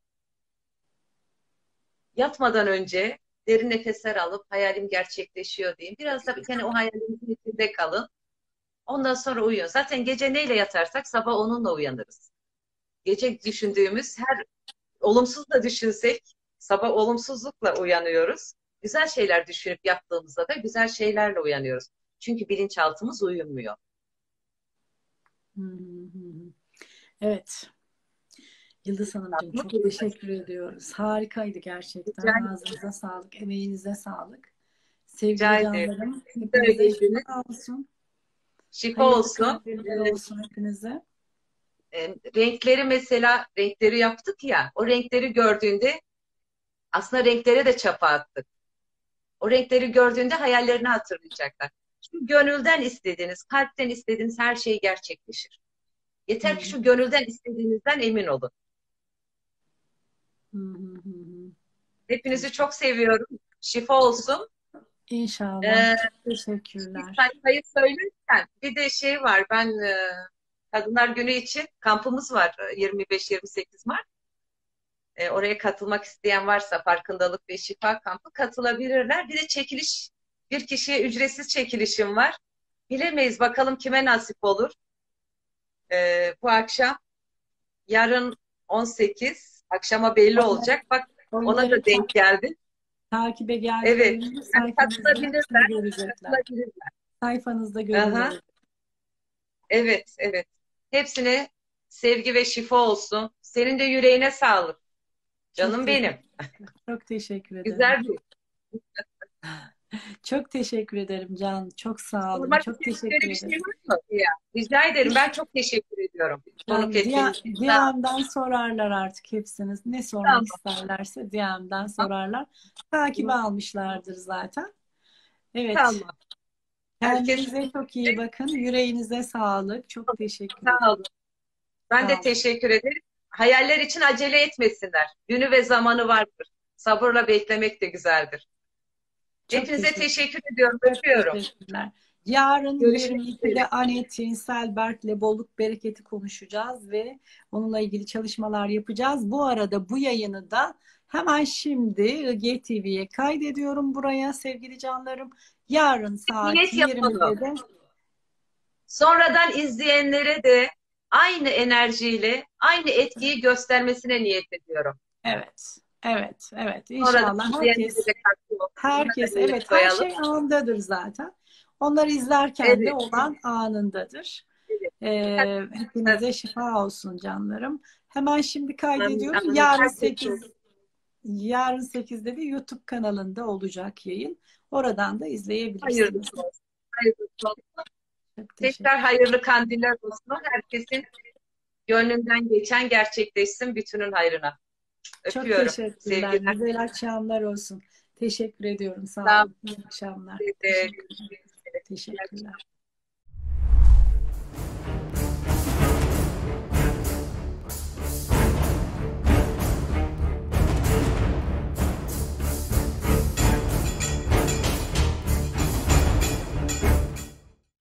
Yatmadan önce derin nefesler alıp hayalim gerçekleşiyor diyeyim. Biraz da bir tane o hayalinizin içinde kalın. Ondan sonra uyuyun. Zaten gece neyle yatarsak sabah onunla uyanırız. Gece düşündüğümüz her olumsuz da düşünsek sabah olumsuzlukla uyanıyoruz. Güzel şeyler düşünüp yaptığımızda da güzel şeylerle uyanıyoruz. Çünkü bilinçaltımız uyumuyor. Hı hı hı. Evet. Yıldız Hanımcığım çok Bilinçaltımız teşekkür ediyoruz. Harikaydı gerçekten. rica, Ağzınıza sağlık, emeğinize sağlık. rica Sevgili ederim. canlarım, hepinize Söyleydiniz. şifa olsun. Şifa Hayırlı olsun. kandiller olsun hepinize. E, renkleri mesela renkleri yaptık ya o renkleri gördüğünde aslında renklere de çapa attık. O renkleri gördüğünde hayallerini hatırlayacaklar. Çünkü gönülden istediğiniz, kalpten istediğiniz her şey gerçekleşir. Hı Yeter ki şu gönülden istediğinizden emin olun. hı hı hı. Hepinizi çok seviyorum. Şifa olsun. İnşallah. Ee, Çok bir teşekkürler. sayfayı söylerken bir de şey var. Ben e, Kadınlar Günü için kampımız var e, yirmi beş yirmi sekiz Mart. E, oraya katılmak isteyen varsa farkındalık ve şifa kampı katılabilirler. Bir de çekiliş, bir kişiye ücretsiz çekilişim var. Bilemeyiz bakalım kime nasip olur. E, bu akşam yarın on sekiz akşama belli olacak. Bak ona Onları da ta- denk geldi. takibe Evet. geldiklerinde Yani sayfanızda katılabilirler. görecekler. Katılabilirler. Sayfanızda Aha, görünüyor. evet, evet. Hepsine sevgi ve şifa olsun. Senin de yüreğine sağlık. Çok Canım benim. teşekkür, çok teşekkür ederim. Güzel bir. Çok teşekkür ederim Can. Çok sağ olun. Sormak Çok istedikleri teşekkür bir şey ederim. var mı? Ya, rica ederim. Ben çok teşekkür ediyorum. Konuk Yani ettiğiniz için. Sağ olun. D M'den sorarlar artık hepsiniz. Ne sormak Tamam. isterlerse D M'den Tamam. sorarlar. Takibe almışlardır zaten. Evet. Tamam. Herkes Kendinize çok iyi bakın. Yüreğinize sağlık. Çok teşekkür sağ ederim. olun. Ben Sağ de olun. teşekkür ederim. Hayaller için acele etmesinler. Günü ve zamanı vardır. Sabırla beklemek de güzeldir. Çok Hepinize teşekkür teşekkür ediyorum. Çok Öpüyorum. teşekkürler. Yarın Görüşmek yirmi ikide üzere. Anet İnselberk'le bolluk bereketi konuşacağız ve onunla ilgili çalışmalar yapacağız. Bu arada bu yayını da hemen şimdi G T V'ye kaydediyorum buraya sevgili canlarım. Yarın saat Niyet yapalım. yirmide de Sonradan izleyenlere de aynı enerjiyle aynı etkiyi göstermesine niyet ediyorum. evet, evet, evet. Sonradan İnşallah izleyenlere herkes, de katkı olsun. Ona da herkes, niyet evet her koyalım. şey andadır zaten. Onları izlerken de Evet, olan anındadır. evet. Ee, Tabii, hepinize şifa olsun canlarım. Hemen şimdi amin, kaydediyorum. amin. Yarın Herkes sekiz olsun. yarın sekizde de YouTube kanalında olacak yayın. Oradan da izleyebilirsiniz. Hayırlısı olsun. Hayırlısı olsun. Çok teşekkür. Tekrar hayırlı kandiller olsun. Herkesin gönlünden geçen gerçekleşsin bütünün hayrına. Çok Öpüyorum. teşekkürler. Sevgiler. Güzel akşamlar olsun. Teşekkür ediyorum. Sağ Sağ olun. İyi akşamlar. olun. Teşekkürler. Teşekkürler.